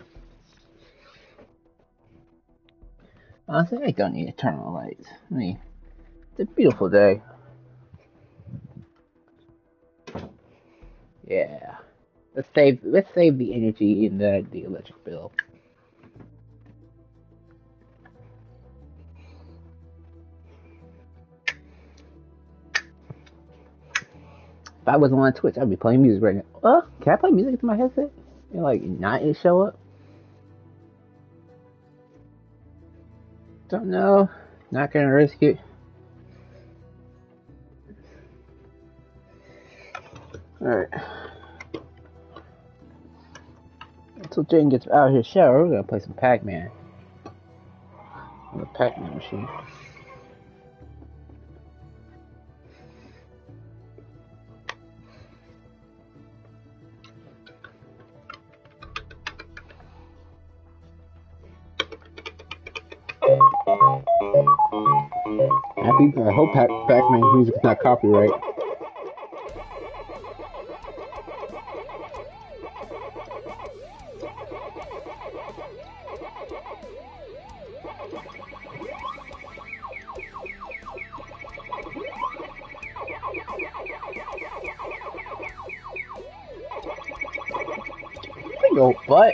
Honestly, I don't need to turn on the lights. I mean, it's a beautiful day. Yeah. Let's save let's save the energy in the the electric bill. If I wasn't on Twitch, I'd be playing music right now. Uh, can I play music into my headset? And like not it show up? Don't know. Not gonna risk it. Alright. Until Jane gets out of his shower, we're gonna play some Pac-Man. On the Pac-Man machine. Happy, I hope Pac- Pac-Man music is not copyright. Yo, what?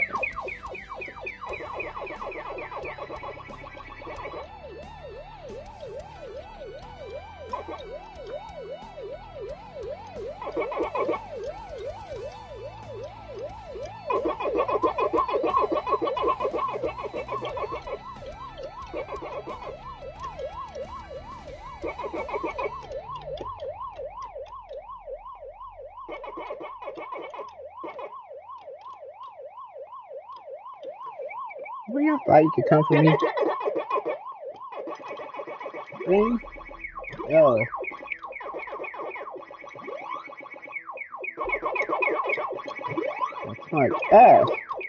Where you thought you could come for me? Really? Yo. That's my ass.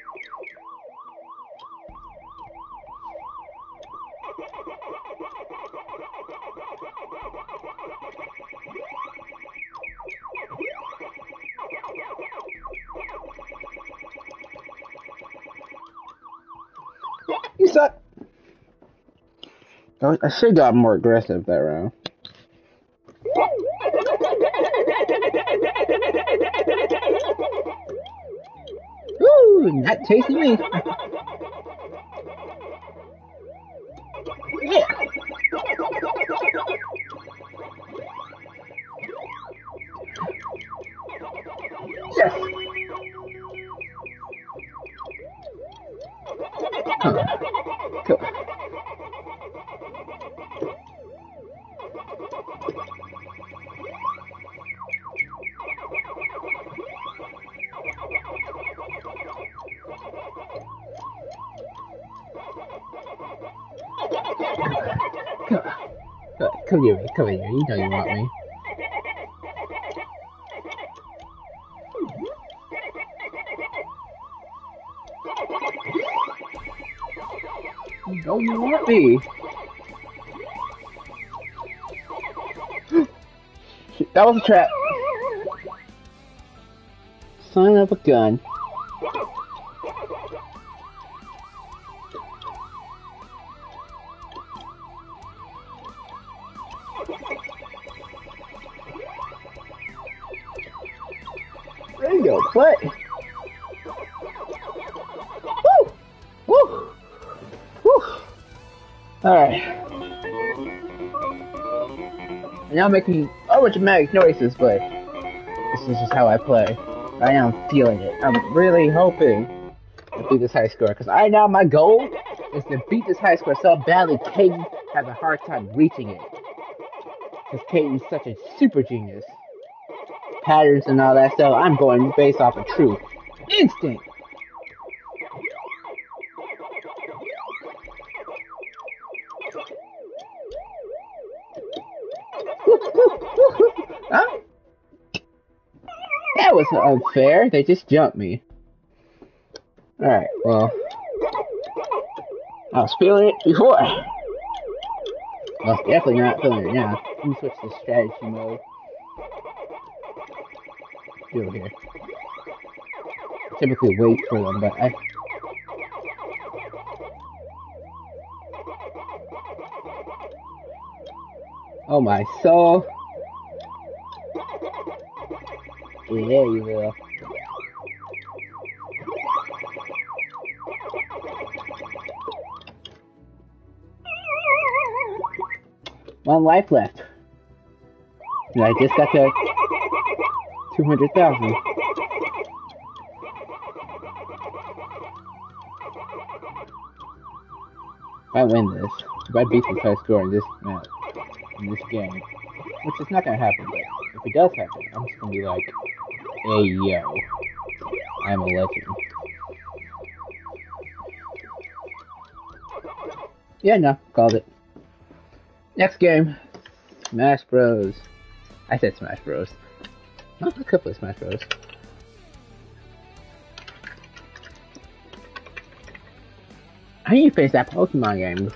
You suck. I should have got more aggressive that round. Woo! Not chasing me. Yeah. Yes. Huh. Cool. Come, come here, come here. You know you want me. You know you want me. That was a trap. Son of a gun. Radio, what? Woo! Woo! Woo! Alright. Now I'm making a bunch of dramatic noises, but this is just how I play. I am feeling it. I'm really hoping to beat this high score, because I know my goal is to beat this high score so badly Kaden has a hard time reaching it. Because Kaden's such a super genius. Patterns and all that stuff, I'm going based off of truth. Instinct! Huh? That was unfair. They just jumped me. Alright, well. I was feeling it before. I was definitely not feeling it now. Let me switch to strategy mode. Over here. Typically wait for them, but I. Oh my soul. Yeah, you will. One life left. And I just got to two hundred thousand. If I win this, if I beat this high score in this match, in this game, which is not gonna happen, but if it does happen, I'm just gonna be like, hey yo, I'm a legend. Yeah, no, called it. Next game, Smash Bros. I said Smash Bros. Oh, I could play Smash Bros. I need to finish that Pokemon game.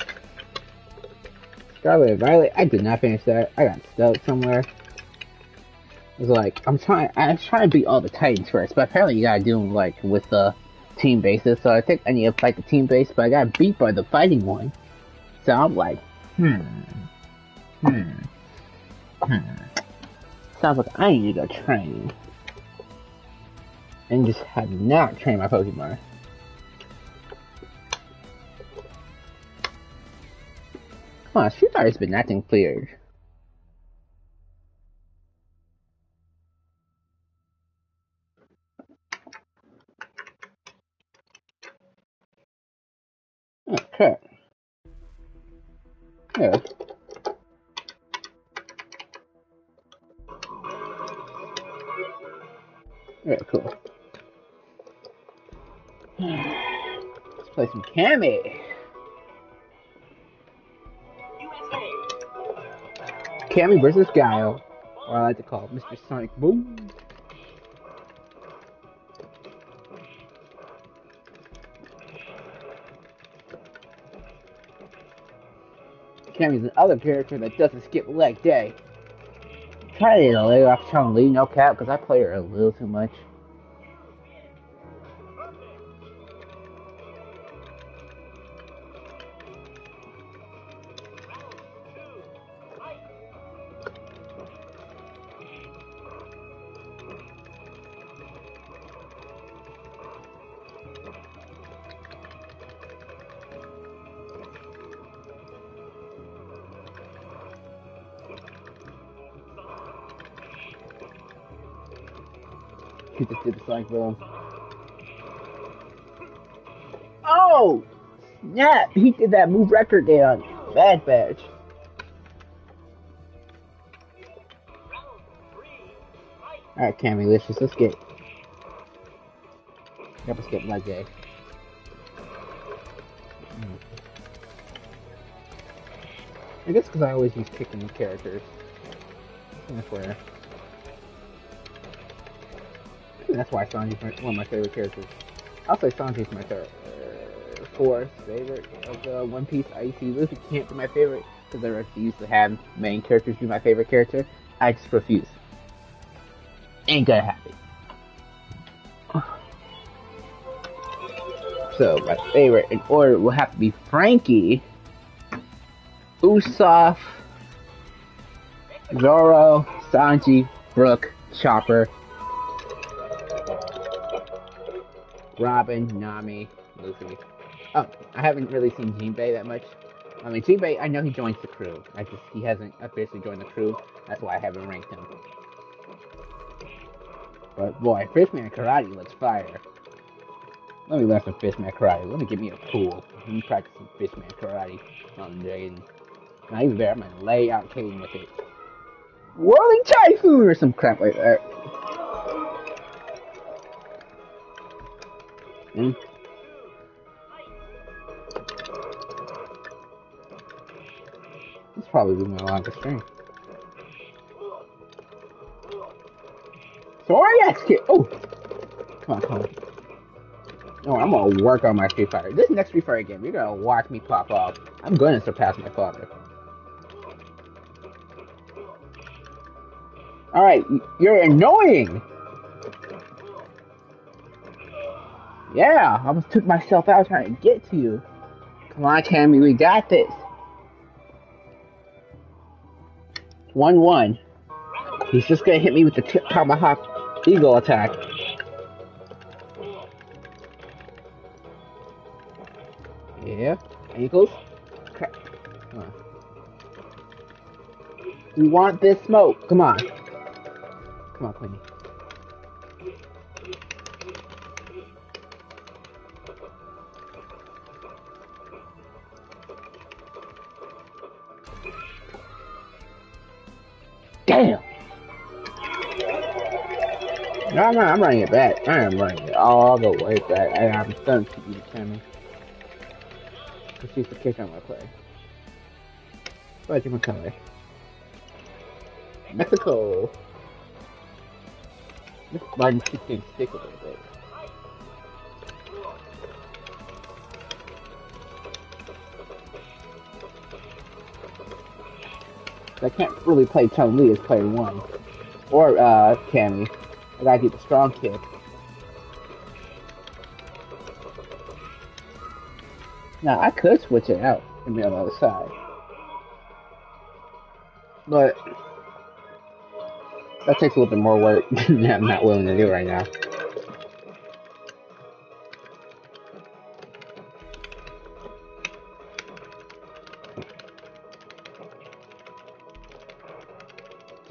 Scarlet and Violet, I did not finish that. I got stuck somewhere. It was like, I'm trying, I was trying to beat all the Titans first, but apparently you gotta do them like with the team bases, so I think I need to fight the team base, but I got beat by the fighting one. So I'm like, hmm, hmm, hmm. Sounds like I need to train. And just have not trained my Pokemon. Come on, Street Fighter's been acting cleared. Okay. Yeah. Very cool. Let's play some Cammy. Cammy versus Guile, or I like to call it Mister Sonic Boom. Cammy's another character that doesn't skip leg day. Try to lay off Chun-Li, no cap, because I play her a little too much. He just did the Sonic Boom. Oh! Snap! He did that move record day on Bad Batch. Alright, Cammy, let's just let's get. Yep, let's get leg day. Hmm. I guess because I always use kicking characters. That's where. That's why Sanji's one of my favorite characters. I'll say Sanji's my third, uh, fourth favorite of the One Piece. I used to Luffy can't be my favorite because I refuse to have main characters be my favorite character. I just refuse. Ain't gonna happen. So my favorite in order will have to be Frankie, Usopp, Zoro, Sanji, Brook, Chopper, Robin, Nami, Luffy. Oh, I haven't really seen Jinbei that much. I mean, Jinbei, I know he joins the crew. I just, he hasn't officially joined the crew. That's why I haven't ranked him. But boy, Fishman Karate looks fire. Let me learn some Fishman Karate. Let me get me a pool. Let me practice some Fishman Karate on the day. And not even there, I'm gonna lay out Caden with it. Whirling Typhoon or some crap like that. Mm. This probably be my longest stream. Sorry, yes, kid. Oh, come on, come on. No, I'm gonna work on my Street Fighter. This next Street Fighter game, you're gonna watch me pop off. I'm gonna surpass my father. All right, you're annoying. Yeah, I almost took myself out trying to get to you. Come on, Cammy, we got this. one one. He's just gonna hit me with the tip tomahawk eagle attack. Yeah, eagles. Crap. Come on. We want this smoke. Come on. Come on, Queenie. Damn! No, I'm, not, I'm running it back. I am running it all the way back. I, I'm starting to eat it, Cammy. Because she's the kick on my play. Where's your color? Mexico! This button keeps getting stick a little bit. I can't really play Chun-Li as player one. Or, uh, Cammy. I gotta get the strong kick. Now, I could switch it out and be on the other side. But that takes a little bit more work than I'm not willing to do right now.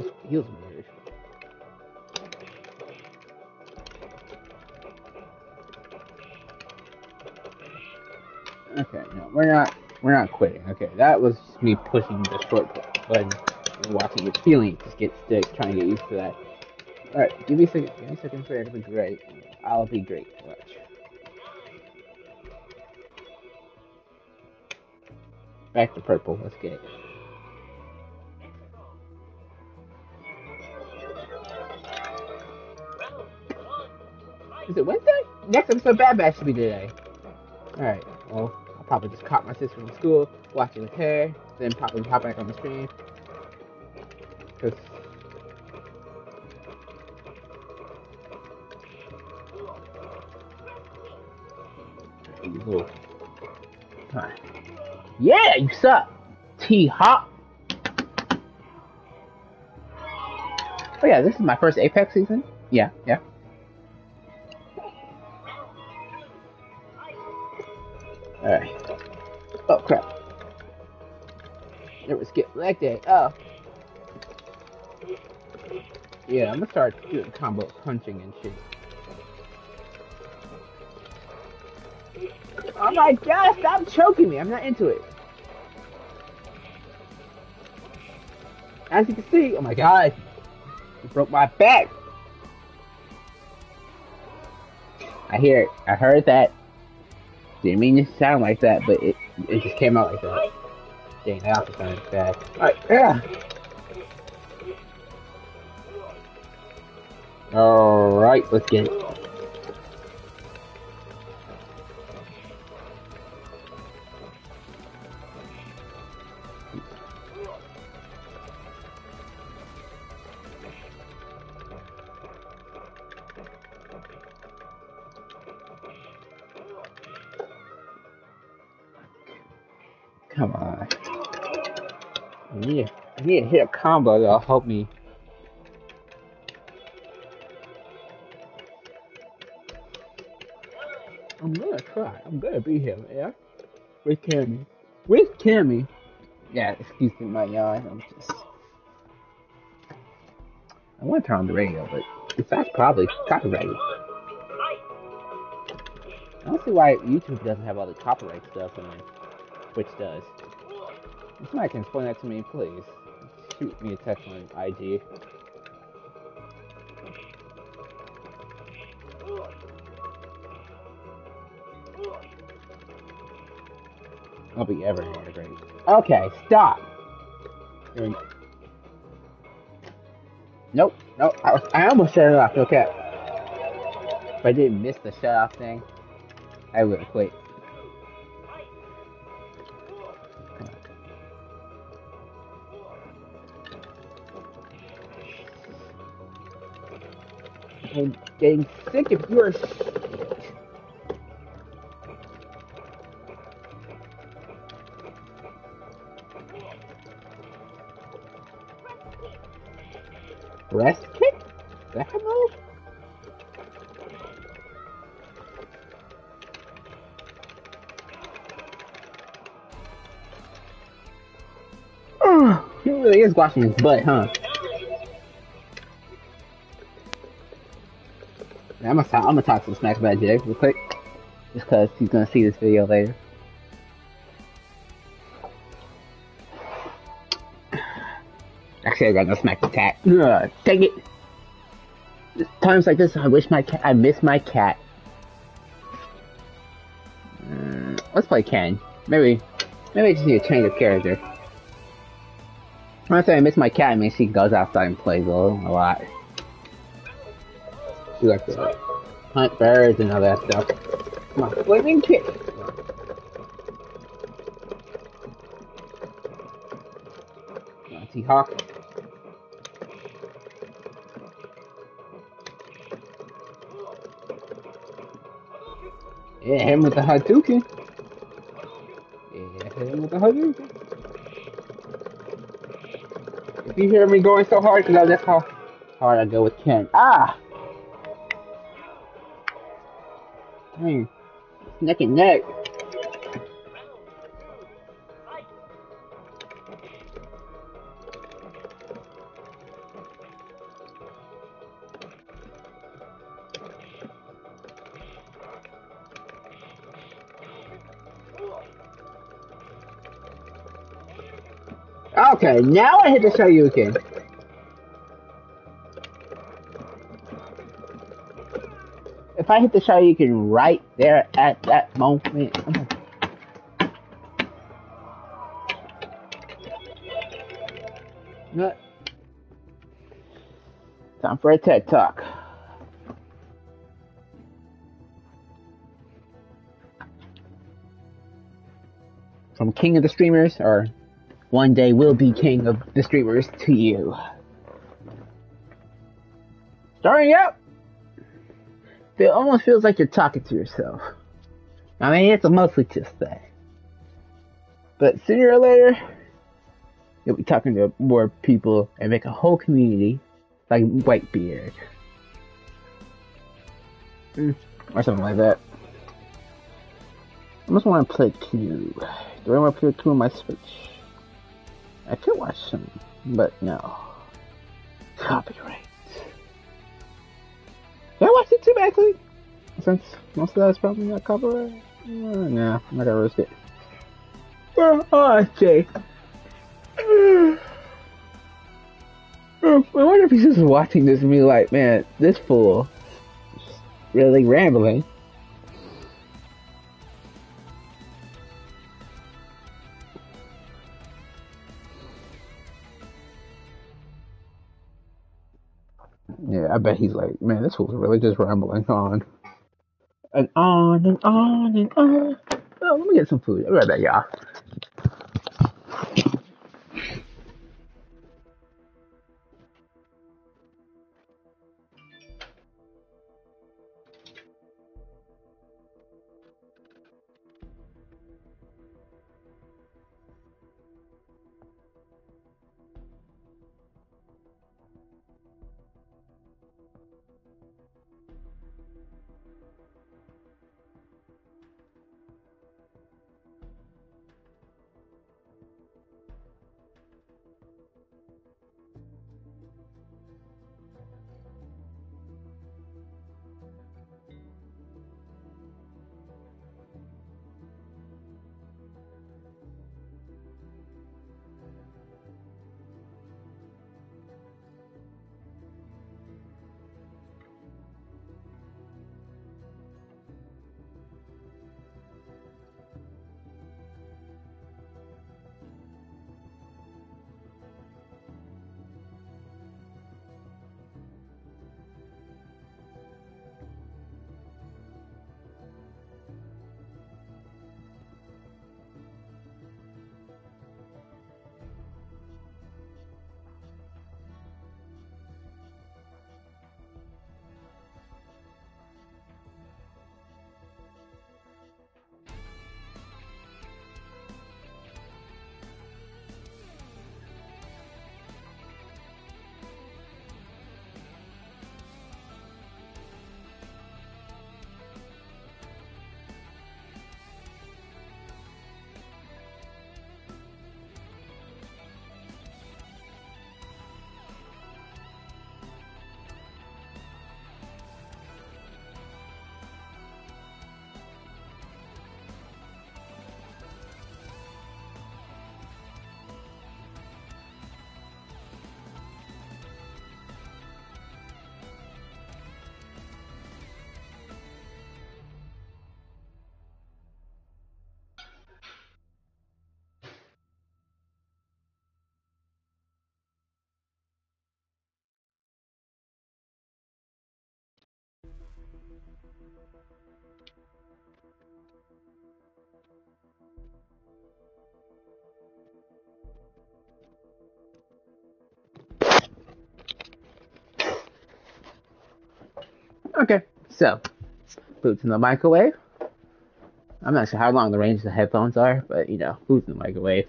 just feels weird. Okay, no, we're not we're not quitting. Okay, that was just me pushing the short button and watching it, feeling it just get stick, trying to get used to that. Alright, give me a second, give me a second for it to be great. I'll be great. Watch. Back to purple, let's get it. Is it Wednesday? Next episode of Bad Batch should be today. Alright, well, I'll probably just caught my sister from school, watching with her, then probably pop back on the stream. Cause Ooh. Right. Yeah, you suck, T-Hop. Oh yeah, this is my first Apex season. Yeah, yeah. Alright. Oh crap. Never skip leg day. Oh. Yeah, I'm gonna start doing combo punching and shit. Oh my god, stop choking me. I'm not into it. As you can see, oh my god. You broke my back. I hear it. I heard that. Didn't mean to sound like that, but it it just came out like that. Dang, that also sounded bad. Alright, yeah. Alright, let's get it. Come on. I need, I need to hit a combo that'll help me. I'm gonna try. I'm gonna be here, yeah? With Cammy. With Cammy. Yeah, excuse me, my yawn. I'm just. I want to turn on the radio, but in fact, probably copyrighted. I don't see why YouTube doesn't have all the copyright stuff in it. Which does. If somebody can explain that to me, please. Shoot me a text on I G. I'll be ever great. Okay, stop! Nope, nope. I, was, I almost shut it off, okay. If I didn't miss the shut off thing, I would have quit. I'm getting sick of your shit. Breast kick? That move? Oh, he really is washing his butt, huh? I'm gonna, I'm gonna talk some smack about Jay real quick, just cause he's gonna see this video later. Actually, I got no smack attack. Ugh, dang it! Times like this, I wish my cat. I miss my cat. Mm, let's play Ken. Maybe, maybe I just need to change of character. When I say I miss my cat, I mean she goes outside and plays a lot. She likes to hunt birds and all that stuff. Come on, flaming kick! Come on, T-Hawk. Yeah, hit him with the Hadouken. Yeah, hit him with the Hadouken. If you hear me going so hard, because that's how hard I go with Ken. Ah! Dang. Neck and neck. Okay, now I hit the Shoryuken. If I hit the Shoryuken right there at that moment, I'm gonna... What? Time for a TED Talk. From King of the Streamers, or one day will be King of the Streamers, to you. Starting out, it almost feels like you're talking to yourself. I mean, it's a mostly just thing. But sooner or later, you'll be talking to more people and make a whole community like Whitebeard. Mm, or something like that. I just want to play Q. Do I want to play Q on my Switch? I could watch some, but no. Copyright. Can I watch YouTube actually? Since most of that is probably not copyright? Uh, nah, I'm not gonna risk it. Oh, okay. I wonder if he's just watching this and be like, man, this fool is really rambling. Yeah, I bet he's like, man, this fool's really just rambling on. And on and on and on. Oh, let me get some food. I'll be right back, y'all. Okay, so, boots in the microwave. I'm not sure how long the range of the headphones are, but you know, boots in the microwave.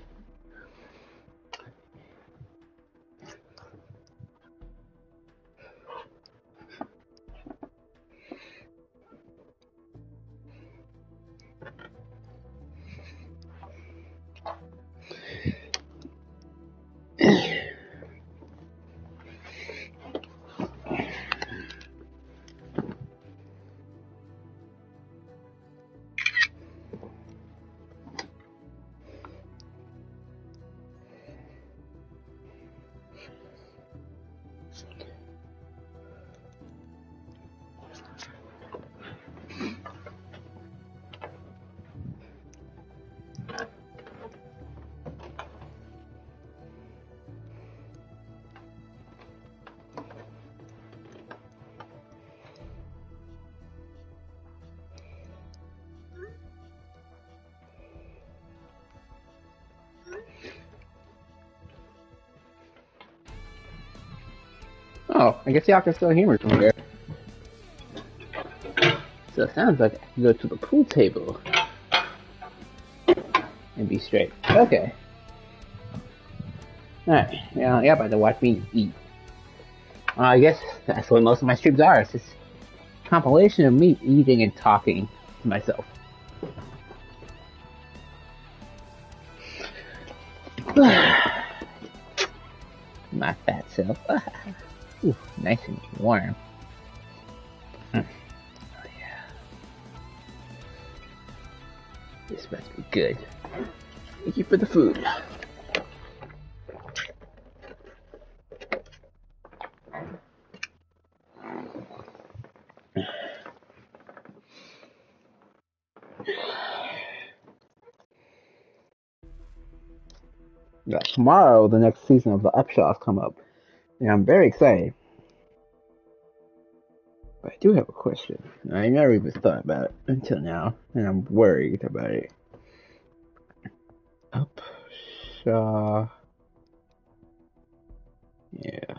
Oh, I guess y'all can still hear me from here. So it sounds like I can go to the pool table and be straight. Okay. Alright, yeah, yeah, about to watch me eat. Uh, I guess that's what most of my streams are. It's just a compilation of me eating and talking to myself. My fat self. Ooh, nice and warm. Mm. Oh yeah. This must be good. Thank you for the food. Yeah, tomorrow, the next season of the Upshaws come up, and I'm very excited. But I do have a question. I never even thought about it until now, and I'm worried about it. Upshaw. Yeah.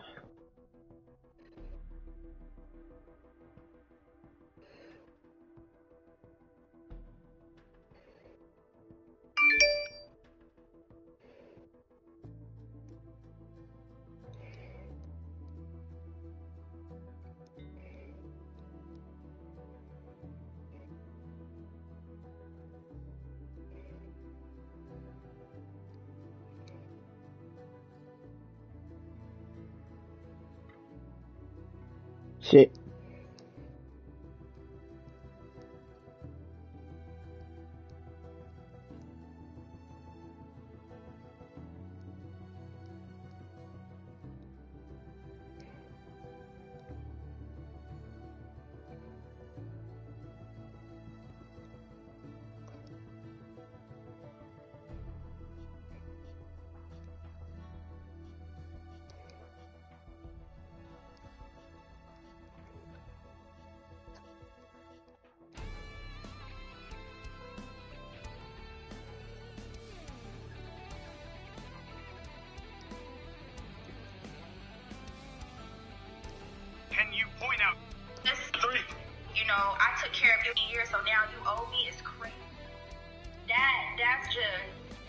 Shit. You know, I took care of you for years, so now you owe me. It's crazy. That, that's just...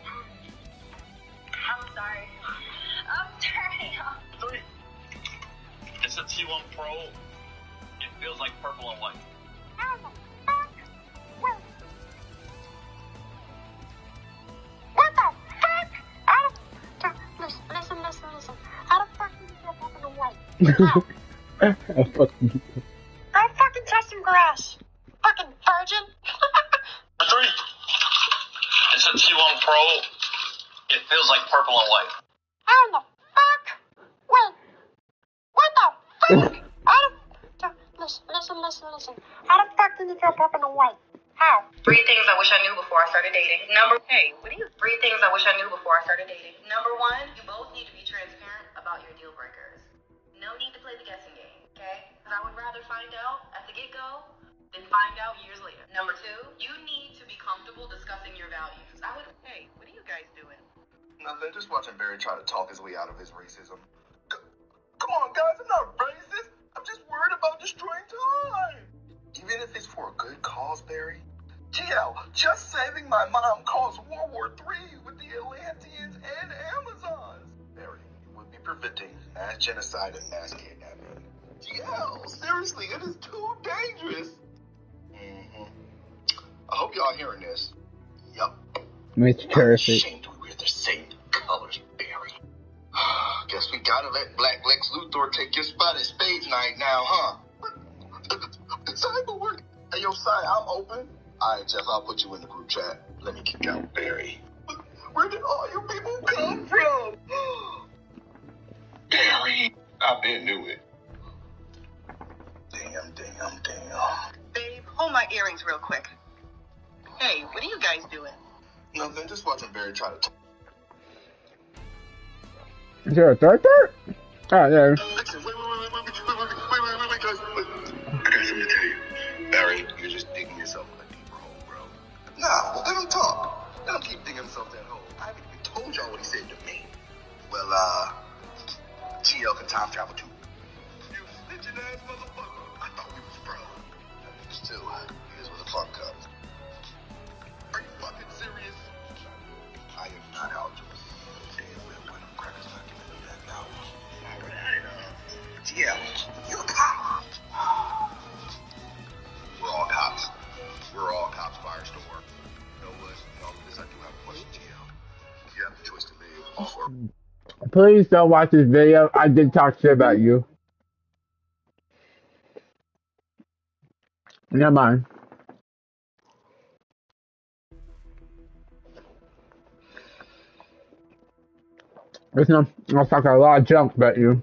I'm sorry. I'm sorry. Three. It's a T one Pro. It feels like purple and white. How the fuck? What? What the fuck? How the... Listen, listen, listen, listen. How the fuck did you get purple and white? How? I fucking... I fucking touched some grass. Fucking virgin. Three. It's a T one Pro. It feels like purple and white. How the fuck? Wait. What the fuck? How the... Listen, listen, listen, listen. How the fuck did you get purple and white? How? Three things I wish I knew before I started dating. Number, hey, what are you? Three things I wish I knew before I started dating. Number one, you both need to be transparent about your deal breakers. No need to play the guessing game, okay? Because I would rather find out at the get-go than find out years later. Number two, you need to be comfortable discussing your values. I would, hey, what are you guys doing? Nothing, just watching Barry try to talk his way out of his racism. C- Come on, guys, I'm not racist. I'm just worried about destroying time. Even if it's for a good cause, Barry. G L, just saving my mom caused World War Three with the Atlanteans and Amazons. Barry, you would be preventing mass genocide and mass kidnapping. G L, seriously, it is too dangerous. Mm-hmm. I hope y'all hearing this. Yup. Mister Terrific. Ashamed we wear the same colors, Barry. Guess we gotta let Black Lex Luthor take your spot at Spades Night now, huh? It's not work. Hey, yo, Si, I'm open. All right, Jeff, I'll put you in the group chat. Let me kick out Barry. Where did all you people come from? Barry. I been knew it. Damn, damn, damn. Babe, hold my earrings real quick. Hey, what are you guys doing? Nothing, just watching Barry try to talk. Is there a third part? Oh, there. Listen, wait, wait, wait, wait, wait, wait, wait, wait, wait, wait, guys, wait. I got something to tell you. Barry, you're just digging yourself a deeper hole, bro. Nah, well, let him talk. Let him keep digging himself that hole. I haven't even told y'all what he said to me. Well, uh, G L can time travel too. ass motherfucker. I thought we was bro. Still, here's where the fun comes. Are you fucking serious? I am not eligible. Hey, we're when I'm crackers knocking in the back now. Alright, uh, T L, you a cop. We're all cops. We're all cops, Firestorm. You know what? In all of this, I do have a question, T L. You have the choice to live or... Please don't watch this video. I did talk shit about you. Never mind. Listen, I'll talk a lot of junk about you.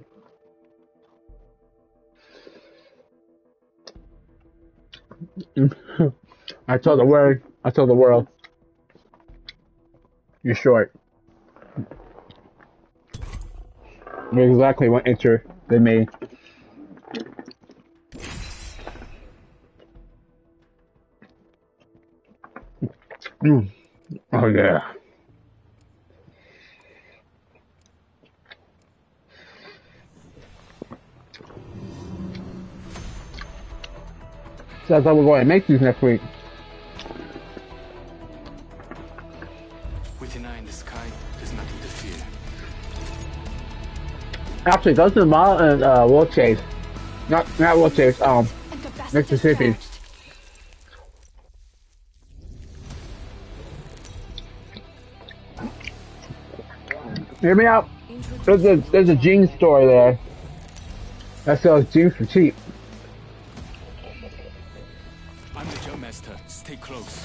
I told the world. I told the world. You're short. You're exactly what incher they made. Mm. Oh yeah. So I thought we're going to make these next week. With an eye in the sky, there's nothing to fear. Actually, go to the mall and uh, Wolf Chase. Not not Wolf Chase. Um, Mississippi. Hear me out. There's a there's a jeans store there that sells jeans for cheap. I'm the jump master. Stay close.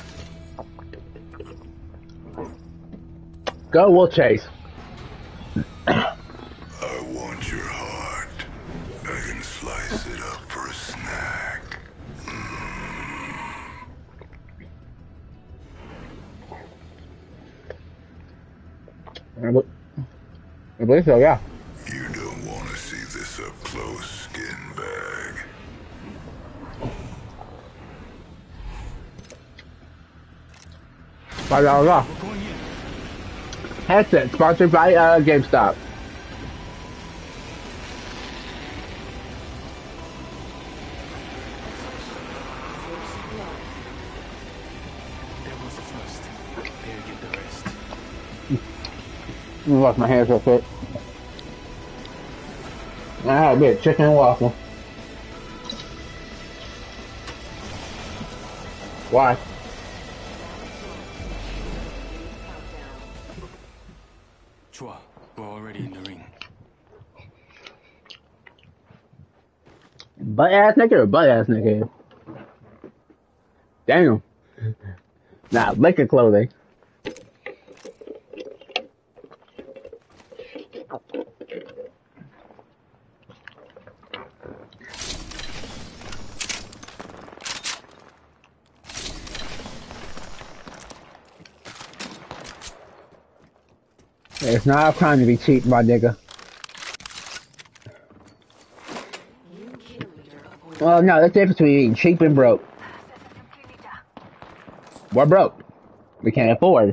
Go Wolf Chase. I want your heart. I can slice it up for a snack. Mm. I believe so, yeah. You don't want to see this up close, skin bag. Five dollars off. Headset sponsored by uh, GameStop. That was the first. There, get the rest. Let me wash my hands real quick. I had a bit of chicken and waffle. Why? Chua, we're already in the ring. Butt ass nigga or butt ass nigga? Damn. Nah, liquor clothing. It's not a crime to be cheap, my nigga. Well, no, that's the difference between cheap and broke. We're broke. We can't afford.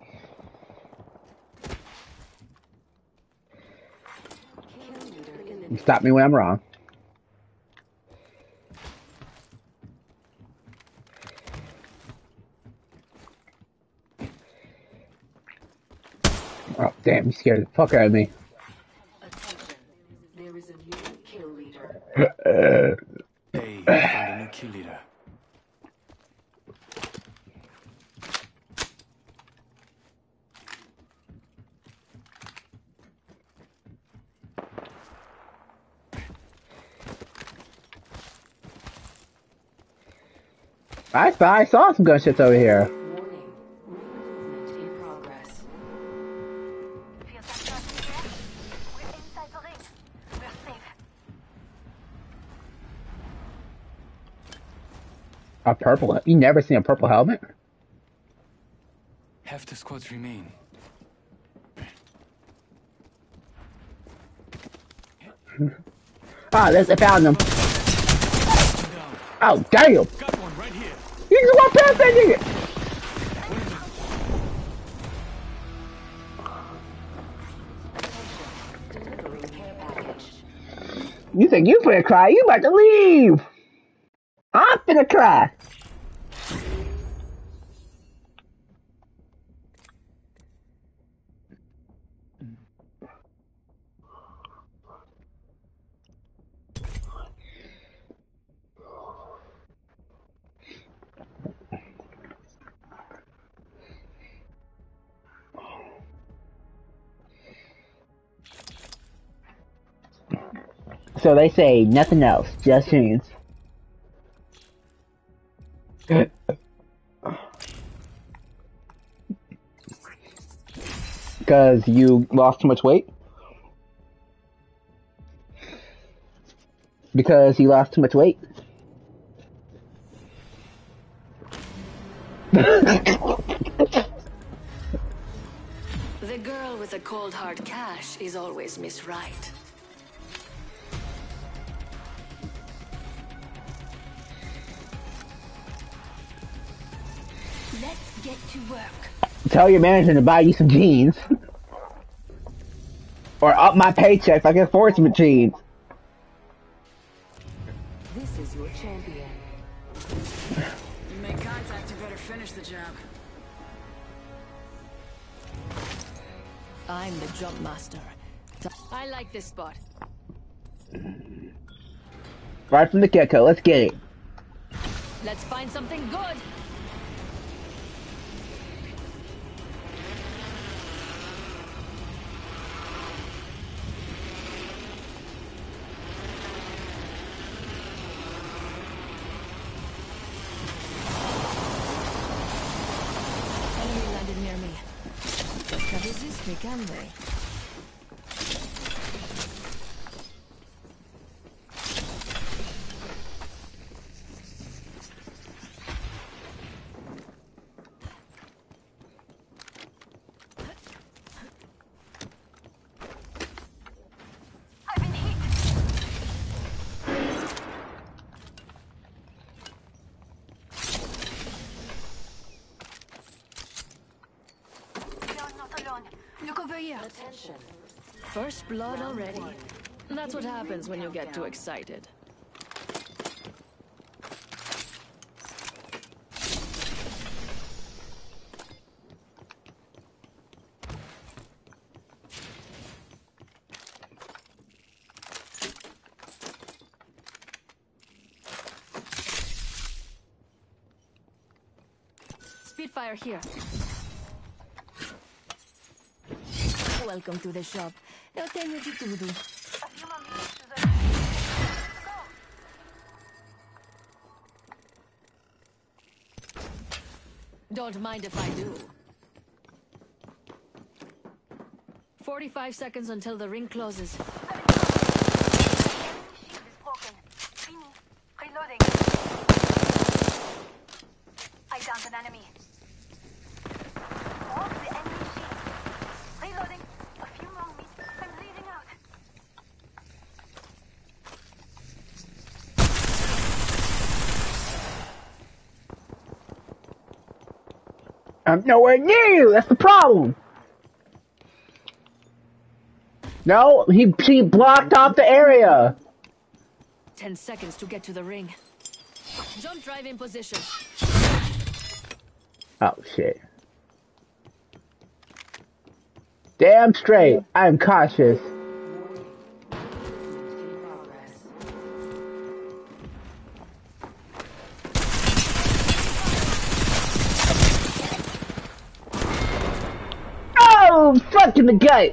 Stop me when I'm wrong. Oh, damn, you scared the fuck out of me. There is a new kill leader. Hey, I found a new kill leader. I thought I saw some gunshots over here. A purple? You never seen a purple helmet? Half the squads remain. Ah, I found them. Oh, damn! Got one right here. You just walk past that nigga! You think you finna cry? You about to leave. I'm finna cry. So they say nothing else, just tunes. Because you lost too much weight? Because you lost too much weight? The girl with the cold hard cash is always Miss Right. Let's get to work. Tell your manager to buy you some jeans. Or up my paycheck so I can afford some jeans. This is your champion. You make contact, you better finish the job. I'm the jump master. I like this spot. Right from the get-go, let's get it. Let's find something good. Enemy landed near me. Can resist me, can they? Look over here. Attention. First blood already. That's what happens when you get too excited. Spitfire here. Welcome to the shop. Eu tenho de tudo. Don't mind if I do. Forty-five seconds until the ring closes. Reloading. I downed an enemy. Oh, the enemy shield. Reloading. A few more meters. I'm bleeding out. I'm nowhere near you. That's the problem. No, he she blocked off the area. Ten seconds to get to the ring. Jump drive in position. Oh shit. Damn straight. I'm cautious. Oh, fucking the gut.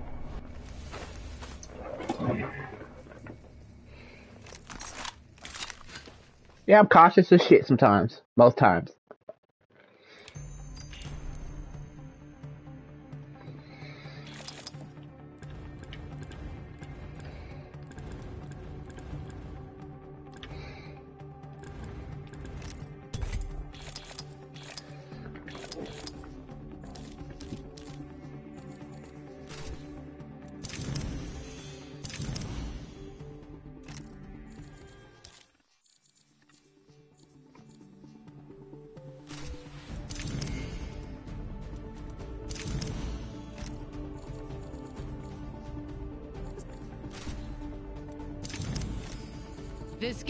Yeah, I'm cautious as shit sometimes. Most times. This.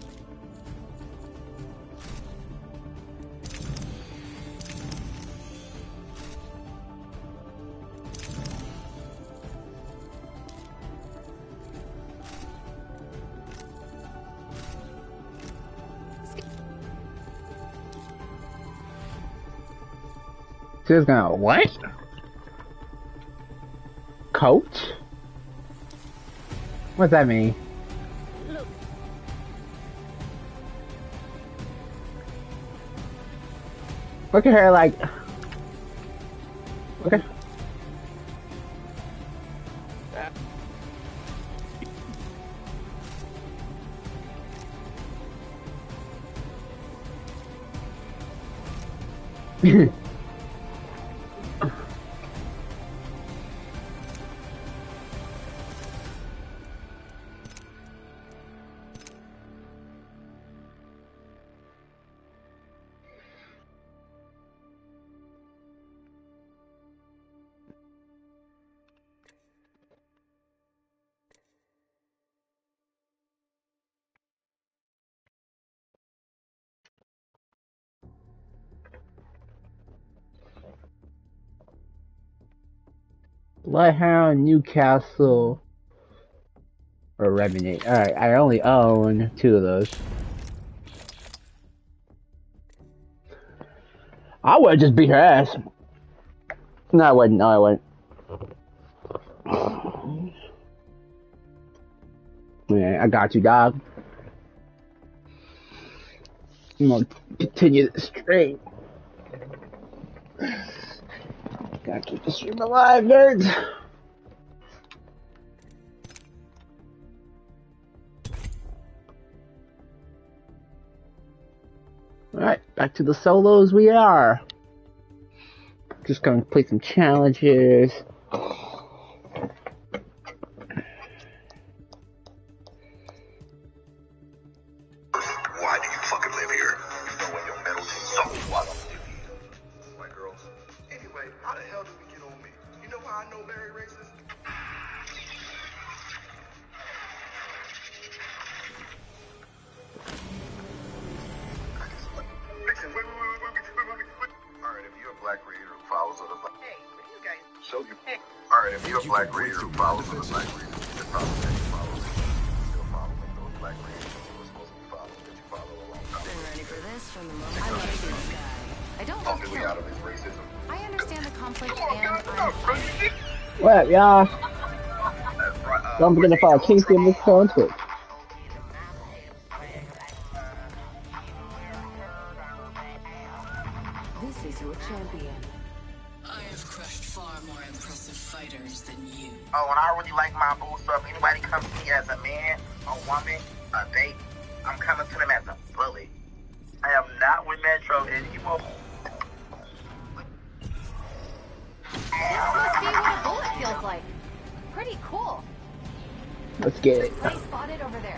She's gonna what? Coach? What does that mean? Look. Look at her like. Okay. Bloodhound, Newcastle, or Revenant. Alright, I only own two of those. I would just beat her ass. No, I wouldn't. No, I wouldn't. Yeah, I got you, dog. I'm gonna continue this stream. Gotta keep the stream alive, nerds. Alright, back to the solos we are. Just gonna play some challenges. Why do you fucking live here? You know when your mental takes so what I'm living here. My girls. Anyway, how the hell did we get on me? You know how I know Larry racist? Listen, wait, wait, wait, wait, wait, wait, wait, wait. Alright, if you're a black reader who follows other black... Hey, what are you guys... Show you... Hey. Alright, if you're a black reader who follows other black readers, you should probably say you follow them. Still following those black readers you were supposed to be following that you follow a long time ago. Been ready for this from the moment I left this guy. I don't love Ultimately out of his racism. I understand the conflict Come on, and guys, I'm I'm not crazy. What up, y'all? That's right. Uh, Don't forget to follow Kingston Miss on Twitch. This is your champion. I have crushed far more impressive fighters than you. Oh, and I really like my boo, so if anybody comes to me as a man, a woman, a date, I'm coming to them as a bully. I am not with Metro anymore. This must be what a bullet feels like. Pretty cool. Let's get it. Play spotted over there.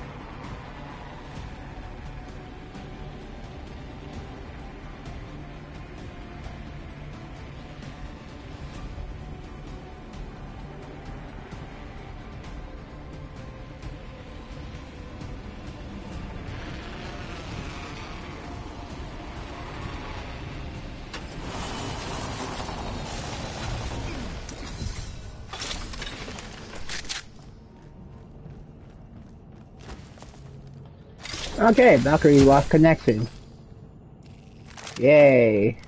Okay, Valkyrie lost connection. Yay.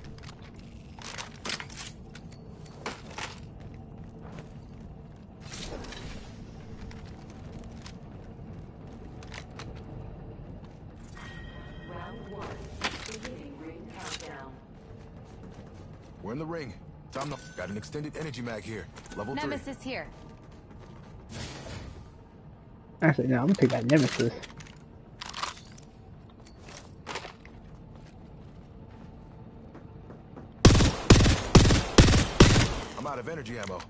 Round one. Beginning ring countdown. We're in the ring. Time to... Got an extended energy mag here. Level three. Nemesis here. Actually, no, I'm gonna take that Nemesis. I'm out of energy ammo.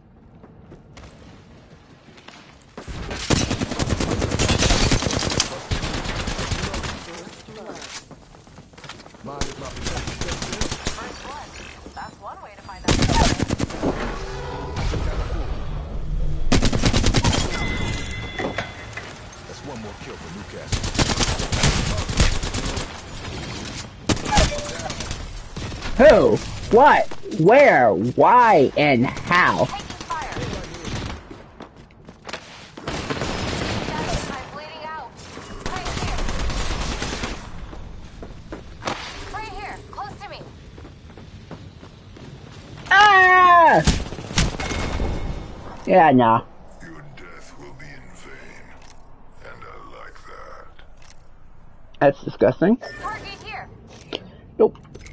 Mine is not First blood. That's one way to find out. That's one One more kill for Who? Newcastle. What? Where? Why? And how? Ah! Yeah, no. Your death will be in vain, and I like that. That's disgusting. Target here. Nope.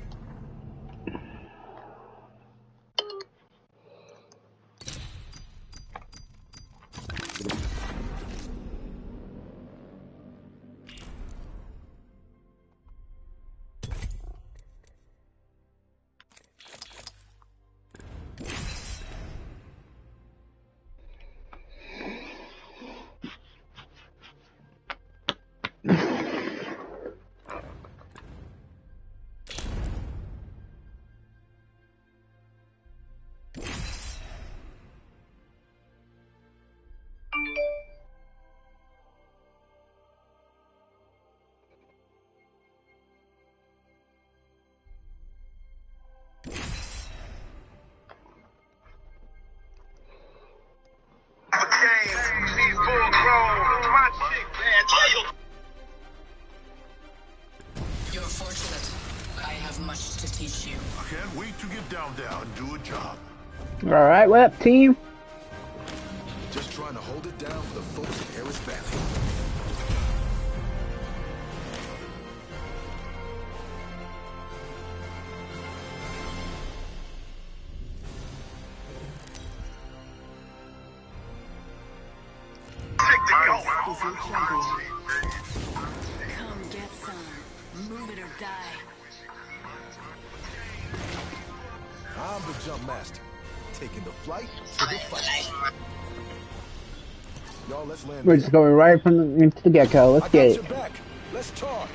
You're fortunate. I have much to teach you. I can't wait to get down there and do a job. Alright, what up, team? Just trying to hold it down for the folks in Harris Valley. Come get some. Move it or die. I'm the jump master, taking the flight to the fight. Y'all, let's land. We're just going right from the, into the get-go. Let's I get got it. your back. Let's charge.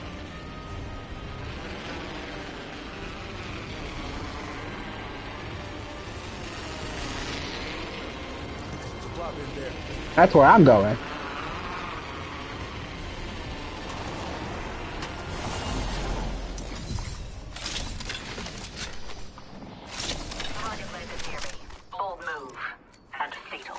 So drop in there. That's where I'm going. Target landed near me. Bold move. And fatal.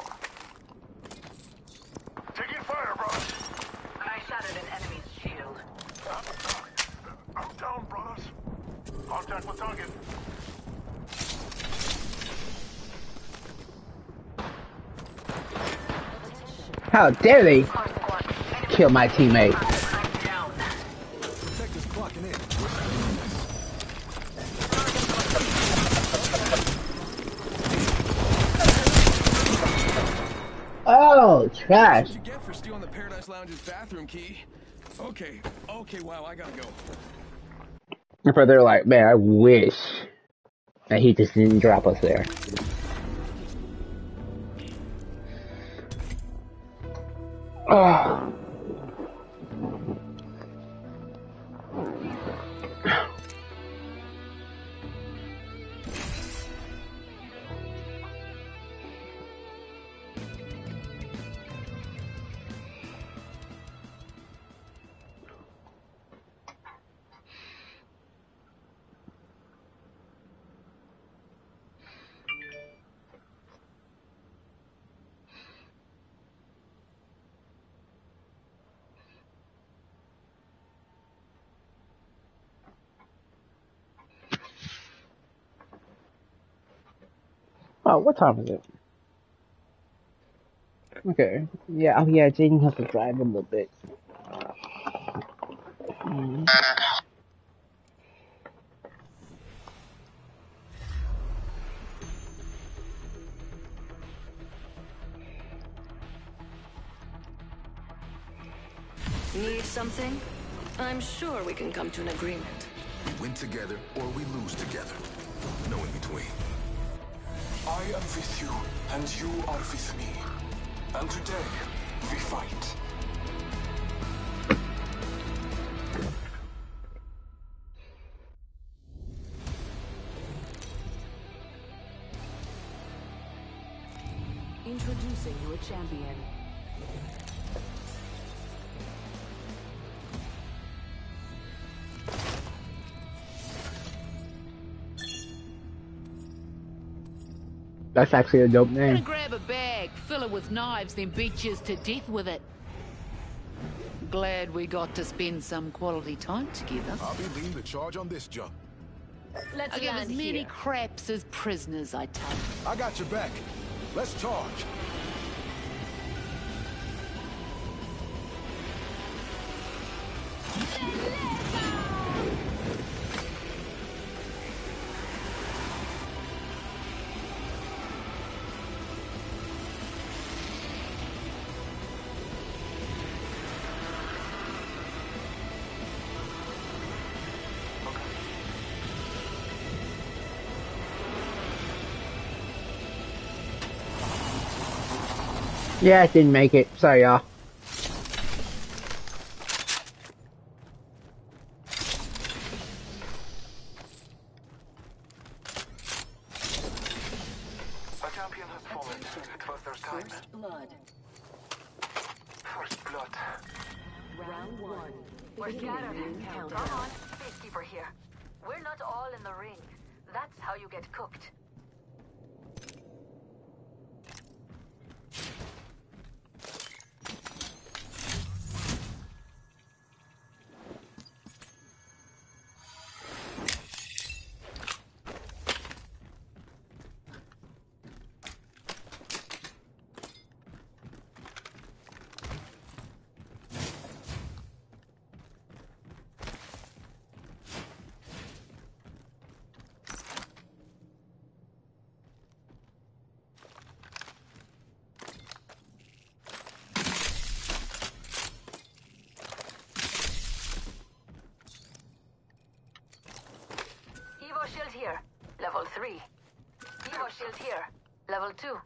Taking fire, brothers. I shattered an enemy's shield. I'm down, brothers. Contact with target. How dare they kill my teammate? Protectors clocking in. Oh, trash. What you get for stealing the Paradise Lounge's bathroom key? Okay, okay, wow, I gotta go. But they're like, man, I wish that he just didn't drop us there. Oh. Oh, what time is it? Okay. Yeah, oh yeah, Jaden has to drive a little bit. Mm. Need something? I'm sure we can come to an agreement. We win together or we lose together. No in between. I am with you, and you are with me. And today, we fight. Introducing your champion. That's actually a dope I'm gonna name. grab a bag, fill it with knives, then beat yous to death with it. Glad we got to spend some quality time together. I'll be leading the charge on this jump. Let's I'll give as many here. craps as prisoners I take. I got your back. Let's charge. Yeah, it didn't make it. Sorry, y'all. A champion has fallen. It was their time. First blood. First blood. Round one. We're scattered. Beginning Come countdown. on, Peacekeeper here. We're not all in the ring. That's how you get cooked. Evo shield here. Level three. Evo shield here. Level two.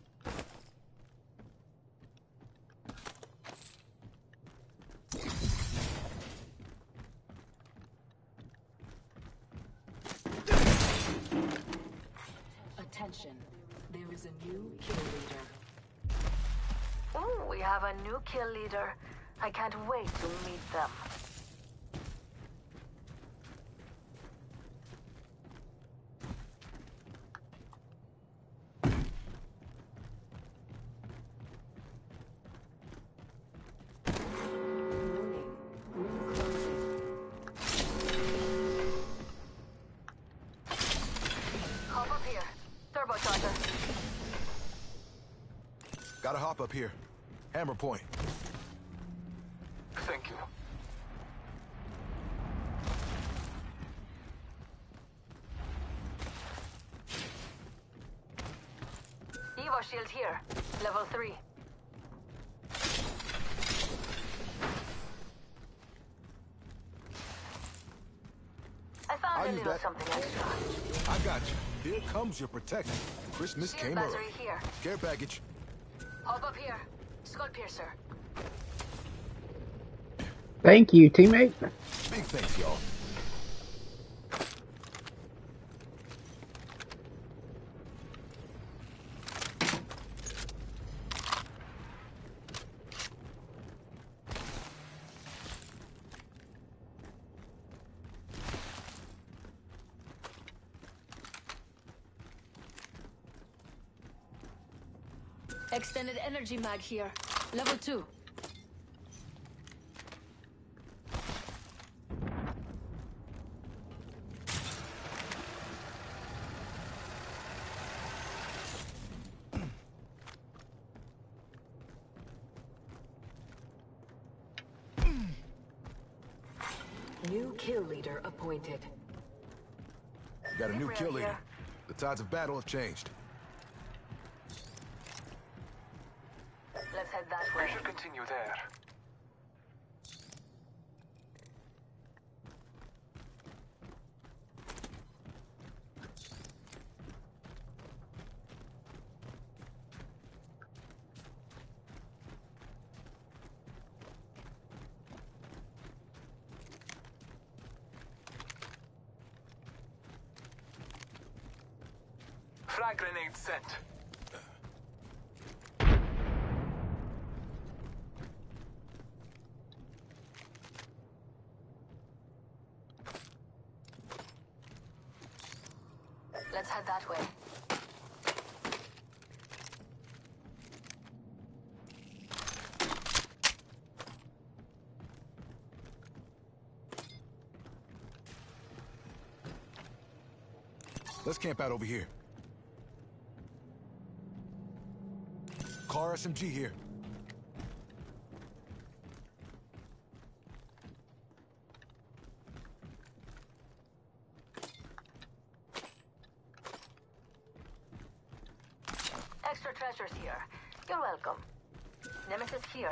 Attention. There is a new kill leader. Ooh, we have a new kill leader. I can't wait to meet them. Hop up here. Turbocharger. Gotta hop up here. Hammer point. Thank you. Evo shield here. Level three. I found I'll a use little that. something extra. I got you. Here comes your protector. Christmas Shield came battery early. here. Care package. Hop up here. Skull piercer. Thank you, teammate. Big thanks, y'all. Extended energy mag here. Level two. New kill leader appointed. Got a new kill leader. here. The tides of battle have changed. Let's head that We way. should continue there. Frag grenade sent. Let's head that way. Let's camp out over here. Car S M G here. Extra treasures here. You're welcome. Nemesis here.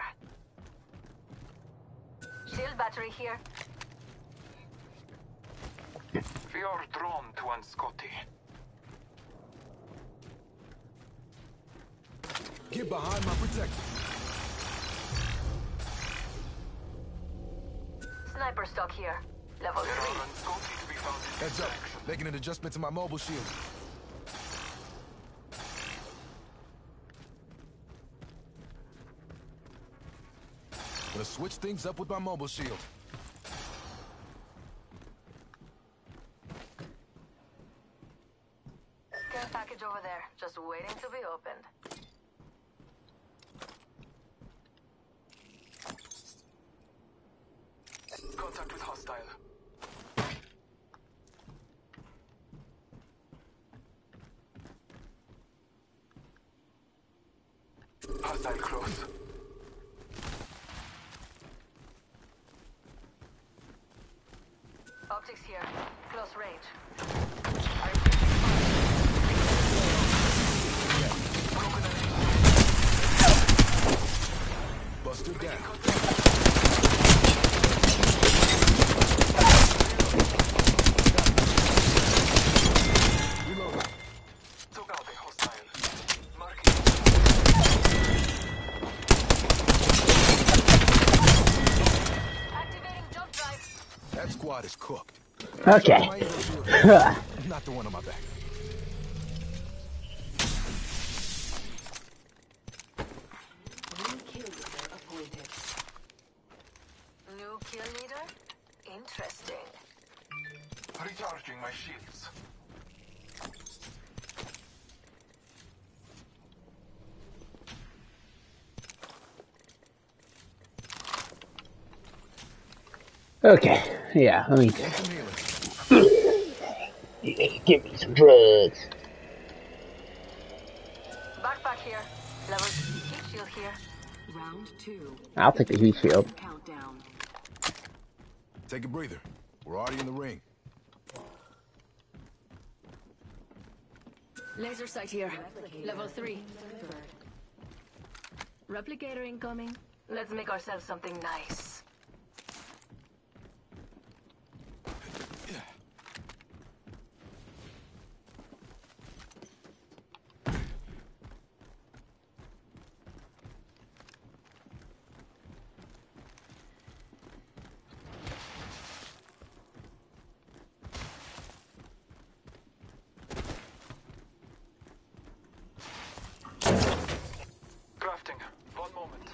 Shield battery here. We are drawn to one Scotty. Get behind my protector. Sniper stock here. Level three. Heads up. Making an adjustment to my mobile shield. Gonna switch things up with my mobile shield. Care package over there, just waiting to be opened. Contact with hostile. Hostile close. Optics here. Close range. Buster down. Reload. Took out a hostile. Activating jump drive. That squad is cooked. Okay. Not the one on my back. New kill leader appointed. New kill leader? Interesting. Recharging my shields. Okay, yeah, let me give me some drugs. Backpack here. Level heat shield here. Round two. I'll take the heat shield. Countdown. Take a breather. We're already in the ring. Laser sight here. Level three. Replicator incoming. Let's make ourselves something nice. Crafting. One moment.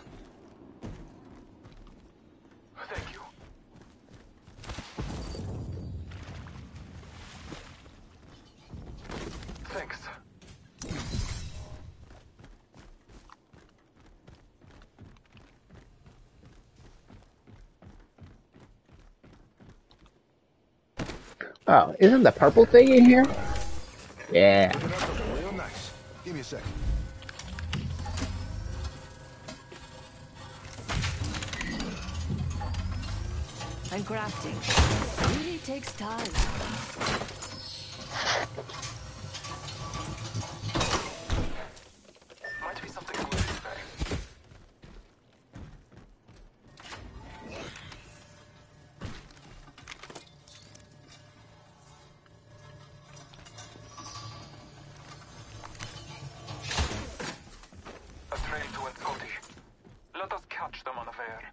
Thank you. Thanks. Oh, isn't the purple thing in here? Yeah. Real nice. Give me a second. And crafting really takes time. Might be something good in this bag. A train to West Scotty. Let us catch them unaware.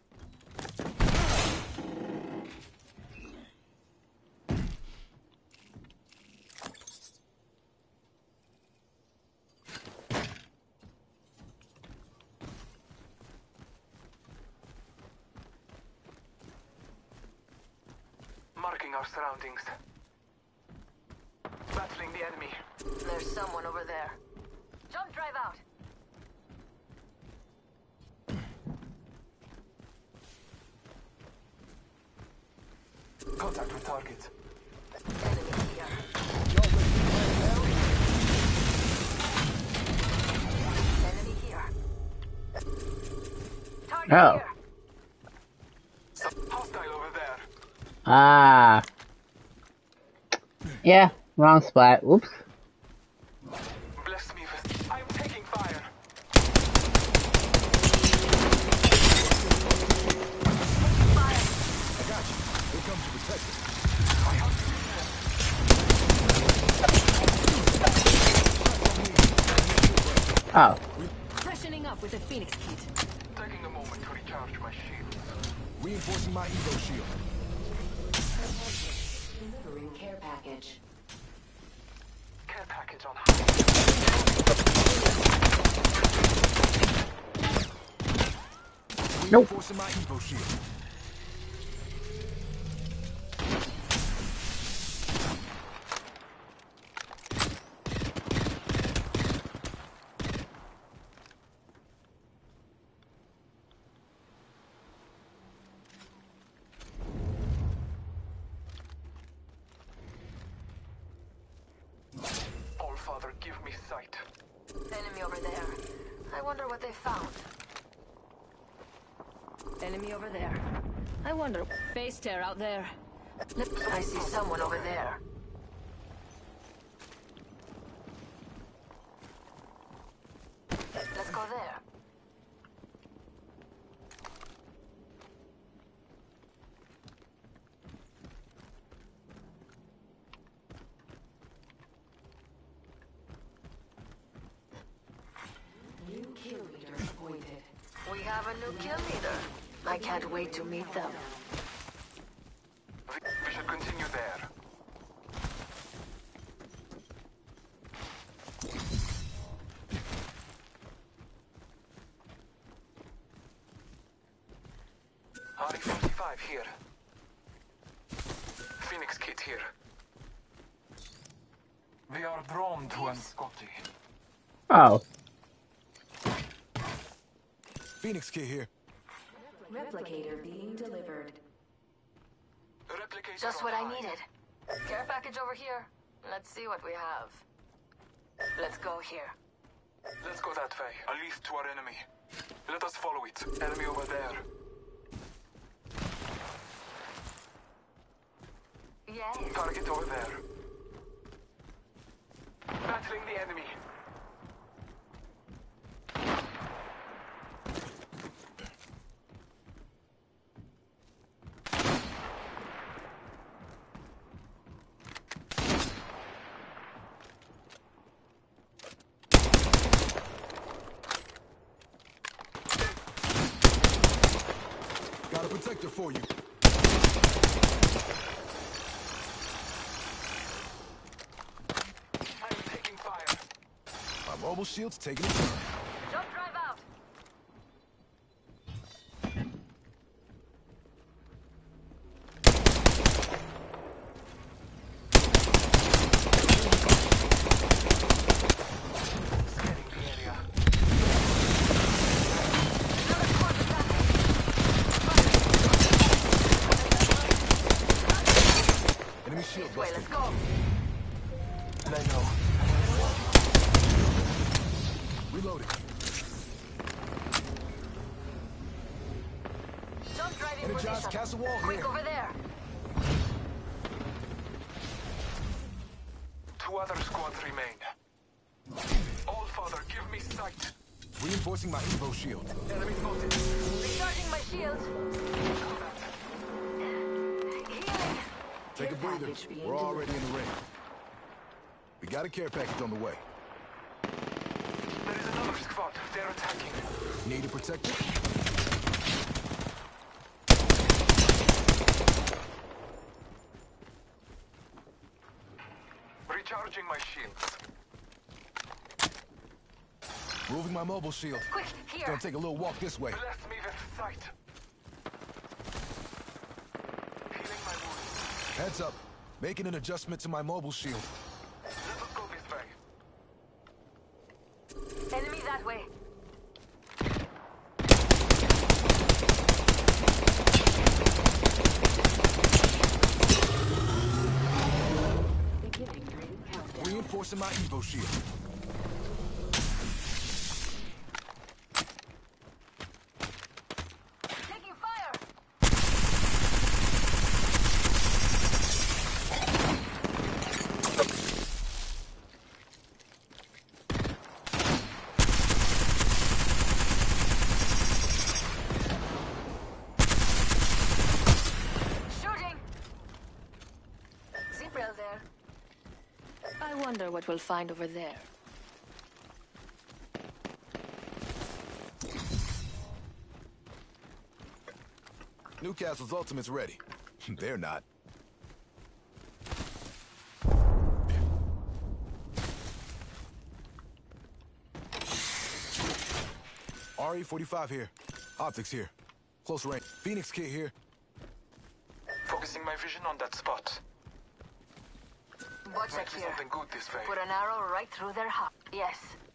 Marking our surroundings. Battling the enemy. There's someone over there. Jump drive out. Contact with target. Enemy here. Oh. Hostile over there. Ah. Yeah, wrong spot. Oops. Bless me with... I'm taking fire. I got you. Here comes the protector. Oh. Freshening up with a Phoenix kit. Taking a moment to recharge my shield. Reinforcing my Evo shield. Delivering care package. Care package on Nope. Reinforcing my Evo shield. Father, give me sight. Enemy over there. I wonder what they found. Enemy over there. I wonder. Base tear out there. I see someone over there. Let's go there. Kill leader appointed. We have a new kill leader. I can't wait to meet them. We should continue there. R E forty-five here. Phoenix kit here. We are drawn to an Scotty. Oh. Phoenix kit here. Replicator being delivered. Replicator Just what on I high. needed. Care package over here. Let's see what we have. Let's go here. Let's go that way. At least to our enemy. Let us follow it. Enemy over there. Yes. Target over there. Battling the enemy. Got a protector for you. I'm taking fire. My mobile shield's taking a turn. Jump drive out. Scanning the area. Enemy shield This way, busted. let's go. I know. Reloading. Jump drive in Energize position. castle wall Quick here. over there. Two other squads remain. All Father, give me sight. Reinforcing my Evo shield. Enemy spotted. Recharging my shield. Healing. Take a breather. We're already in the ring. We got a care package on the way. There is another squad. They're attacking. Need a protector? Recharging my shields. Moving my mobile shield. Quick, here. Gonna take a little walk this way. Bless me with sight. Healing my wounds. Heads up. Making an adjustment to my mobile shield. Let us go this way. Enemy that way. Reinforcing my Evo shield. wonder what we'll find over there. Newcastle's ultimate's ready. They're not. R E forty-five here. Optics here. Close range. Phoenix kit here. Focusing my vision on that spot. Watch Might be here. something good this way. Put an arrow right through their heart. Yes.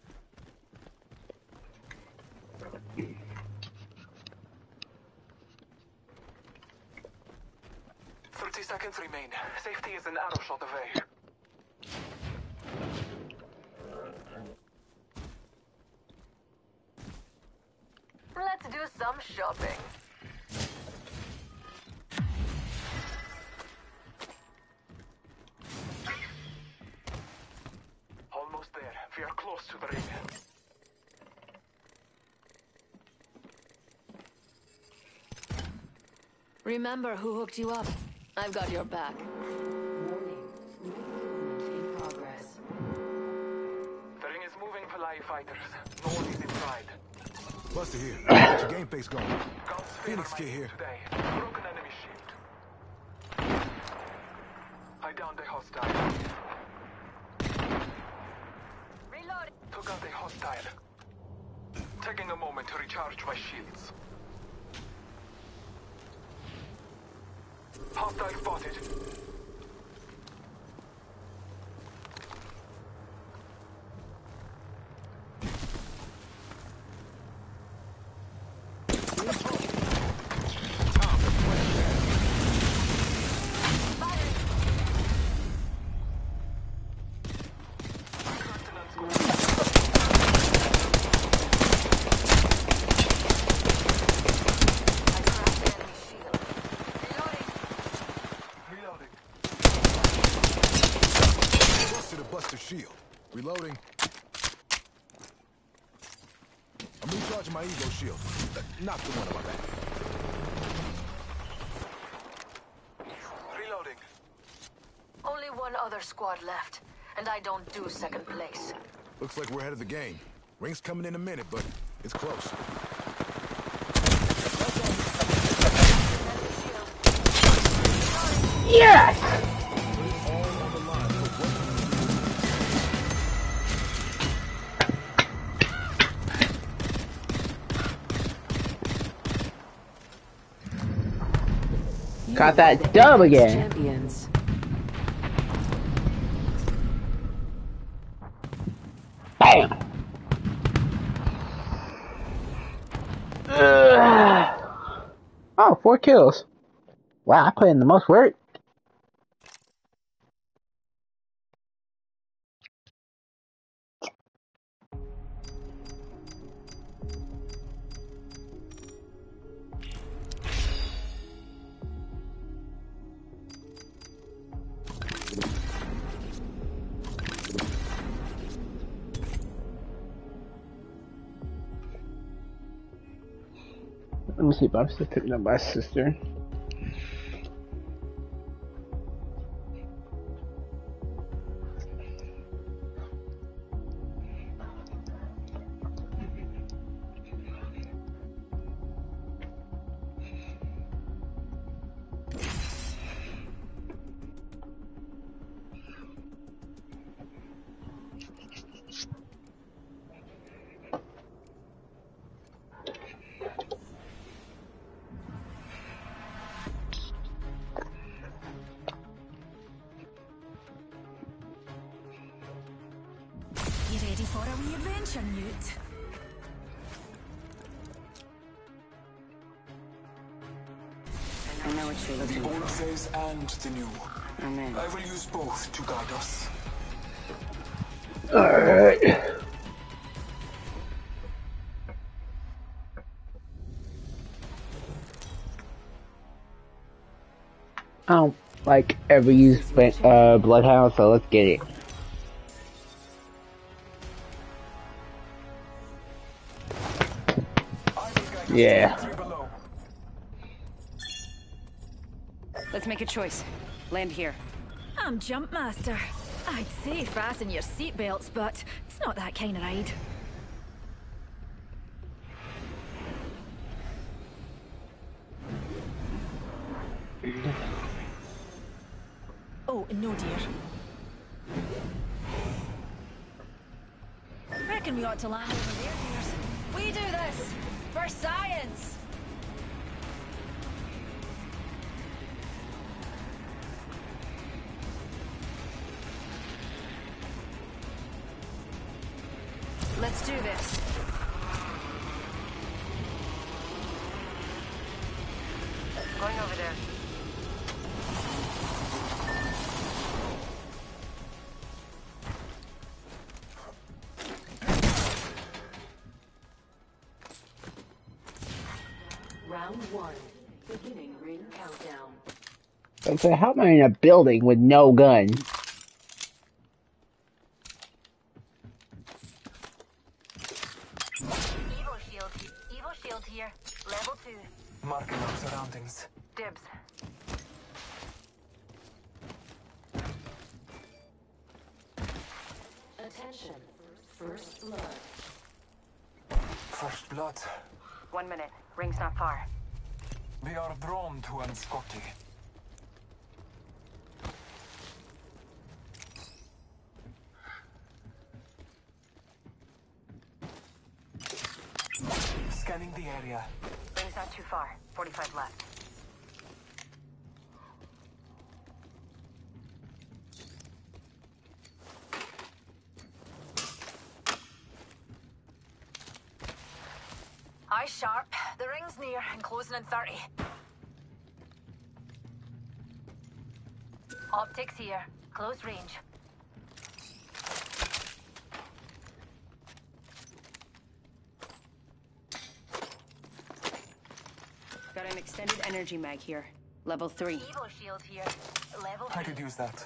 Thirty seconds remain. Safety is an arrow shot away. Let's do some shopping. Almost there. We are close to the ring. Remember who hooked you up. I've got your back. In progress. The ring is moving for live fighters. No one is inside. Buster here. Get your game face going. Guns Phoenix favor kit my here. today. Broken enemy shield. I downed a hostile. Reloading. Took out a hostile. Taking a moment to recharge my shields. Hostile spotted. Shield. Reloading. I'm recharging my Evo shield. Knock the one on my back. Reloading. Only one other squad left, and I don't do second place. Looks like we're ahead of the game. Ring's coming in a minute, but it's close. Yes! Got that dub again. Champions. Bam! Ugh. Oh, four kills. Wow, I put in the most work. Let me see if I'm still picking up my sister. You ready for a wee adventure, Newt? I know what you're looking The old for. phase and the new. Amen. I will use both to guide us. Alright. I don't like ever use uh, Bloodhound, so let's get it. Yeah. Let's make a choice. Land here. I'm Jump Master. I'd say fasten your seatbelts, but it's not that kind of ride. Oh, no dear. Reckon we ought to land over there, dears. We do this for science! Let's do this. Going over there. Round one. Beginning ring countdown. So how am I in a building with no gun? Evo shield. Evo shield here. Level two. Marking our surroundings. Dibs. Attention. First blood. First blood. One minute. Ring's not far. We are drawn to an Scotty. Scanning the area. Ring's not too far. forty-five left. Eyes sharp. The ring's near and closing in thirty. Optics here. Close range. Got an extended energy mag here. Level three. Evo shield here. Level I three. could use that.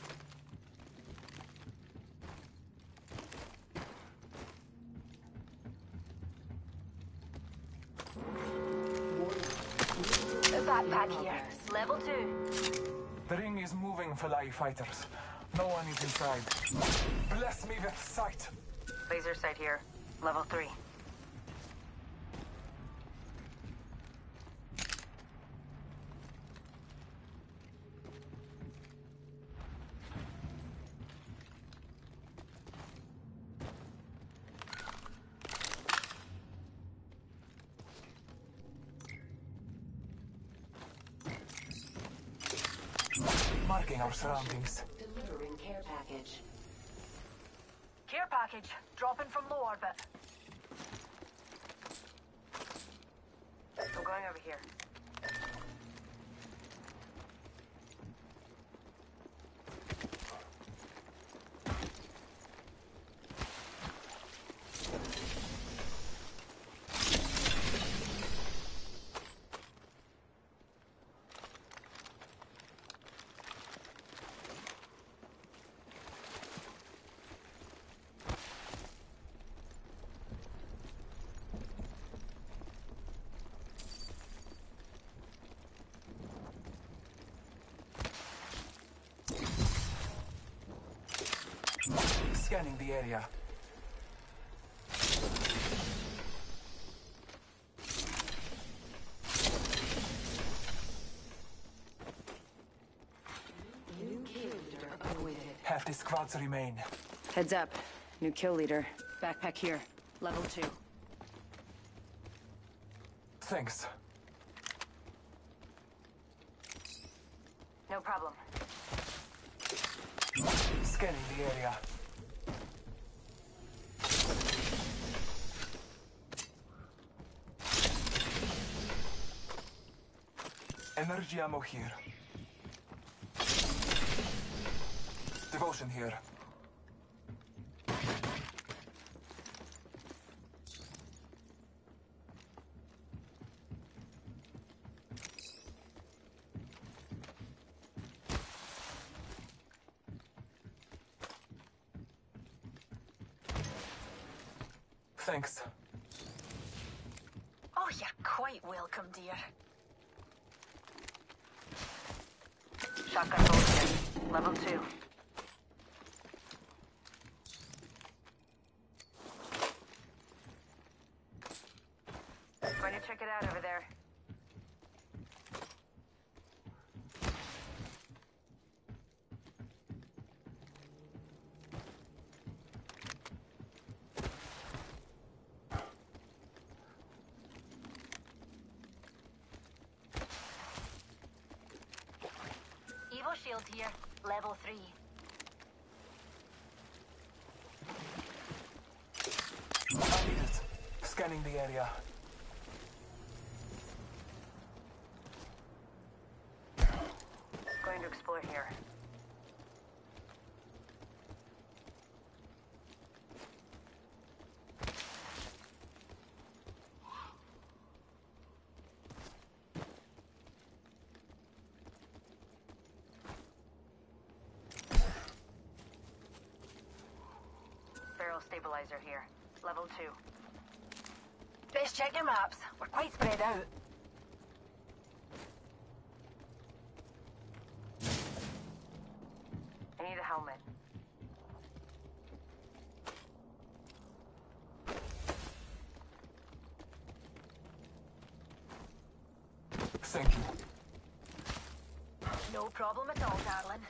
A backpack here. Level two. The ring is moving for live fighters. No one is inside. Bless me with sight. Laser sight here. Level three. Marking our surroundings. Delivering care package. Care package. Dropping from low orbit. I'm going over here. Scanning the area. New kill leader appointed. Half the squads remain. Heads up. New kill leader. Backpack here. Level two. Thanks. No problem. Scanning the area. Energy ammo here. Devotion here. Thanks. Oh, you're quite welcome, dear. Shotgun bolt here. Level two. shield here. Level three. I need it. Scanning the area. Going to explore here. Barrel stabilizer here. Level two. Best check your maps. We're quite spread out. I need a helmet. Thank you. No problem at all, darling.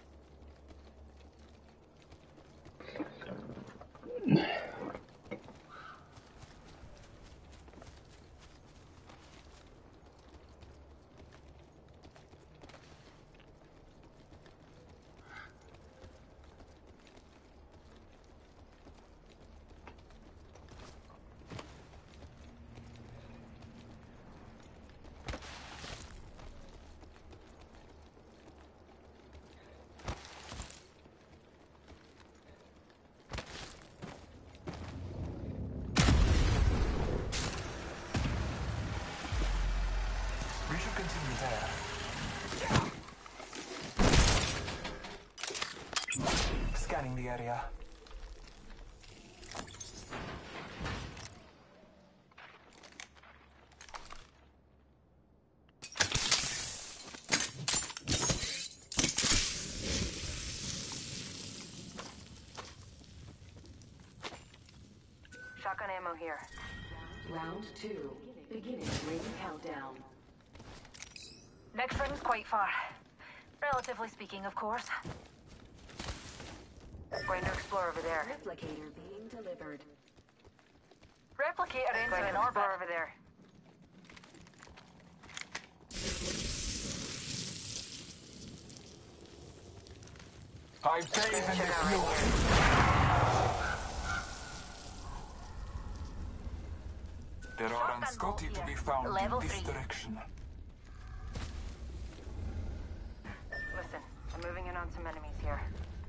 We should continue there. Scanning the area. Shotgun ammo here. Round two. Beginning ring countdown. Next ring's quite far. Relatively speaking, of course. Going to explore over there. Replicator being delivered. Replicator into an orbit over there. I've taken this fuel. There are Anscoti to be found Level in this three. direction. Listen, I'm moving in on some enemies here.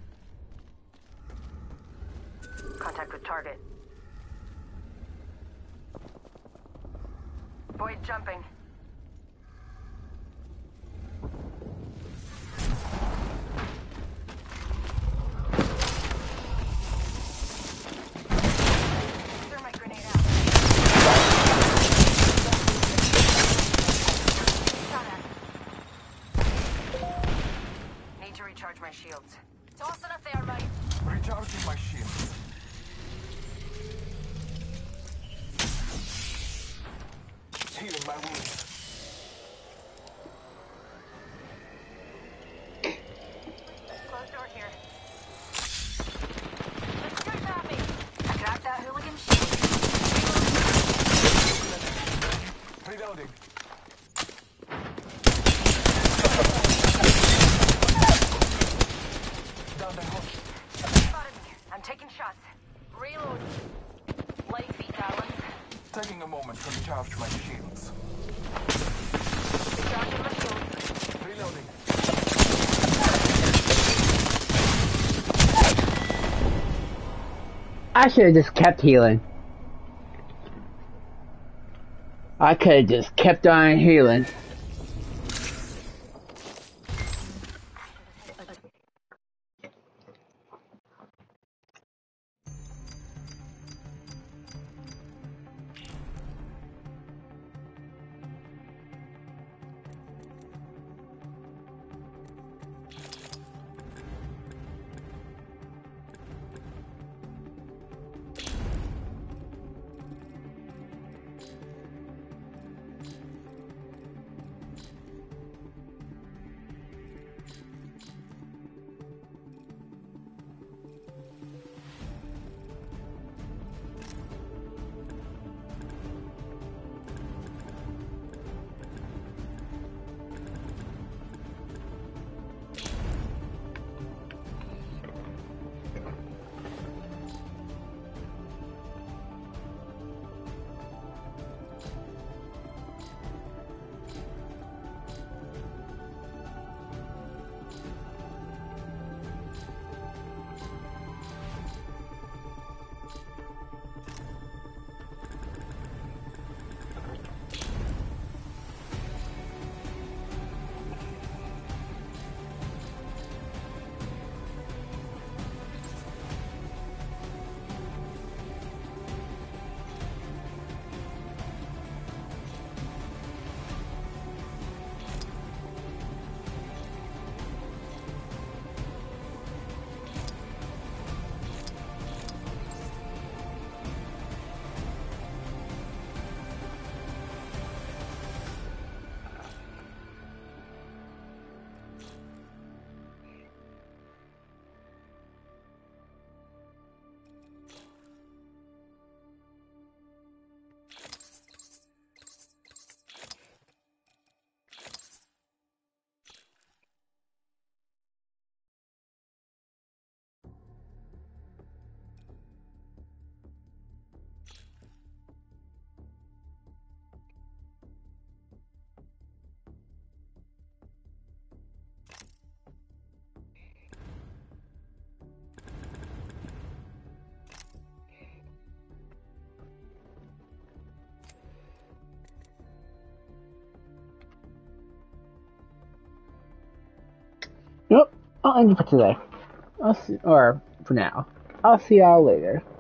Contact with target. Void jumping. Thermite grenade out. Need to recharge my shields. Tossing a thermite. Recharging my shields. Healing my wounds. Close door here. Let's shoot at me. Grab that hooligan shield. Reloading. Down the hook. Spotted me. I'm taking shots. Reload. Light feet, darling. Taking a moment to recharge my shields. Recharging my shield. Reloading. I should have just kept healing. I could have just kept on healing. I'll end it for today. I'll see, or for now. I'll see y'all later.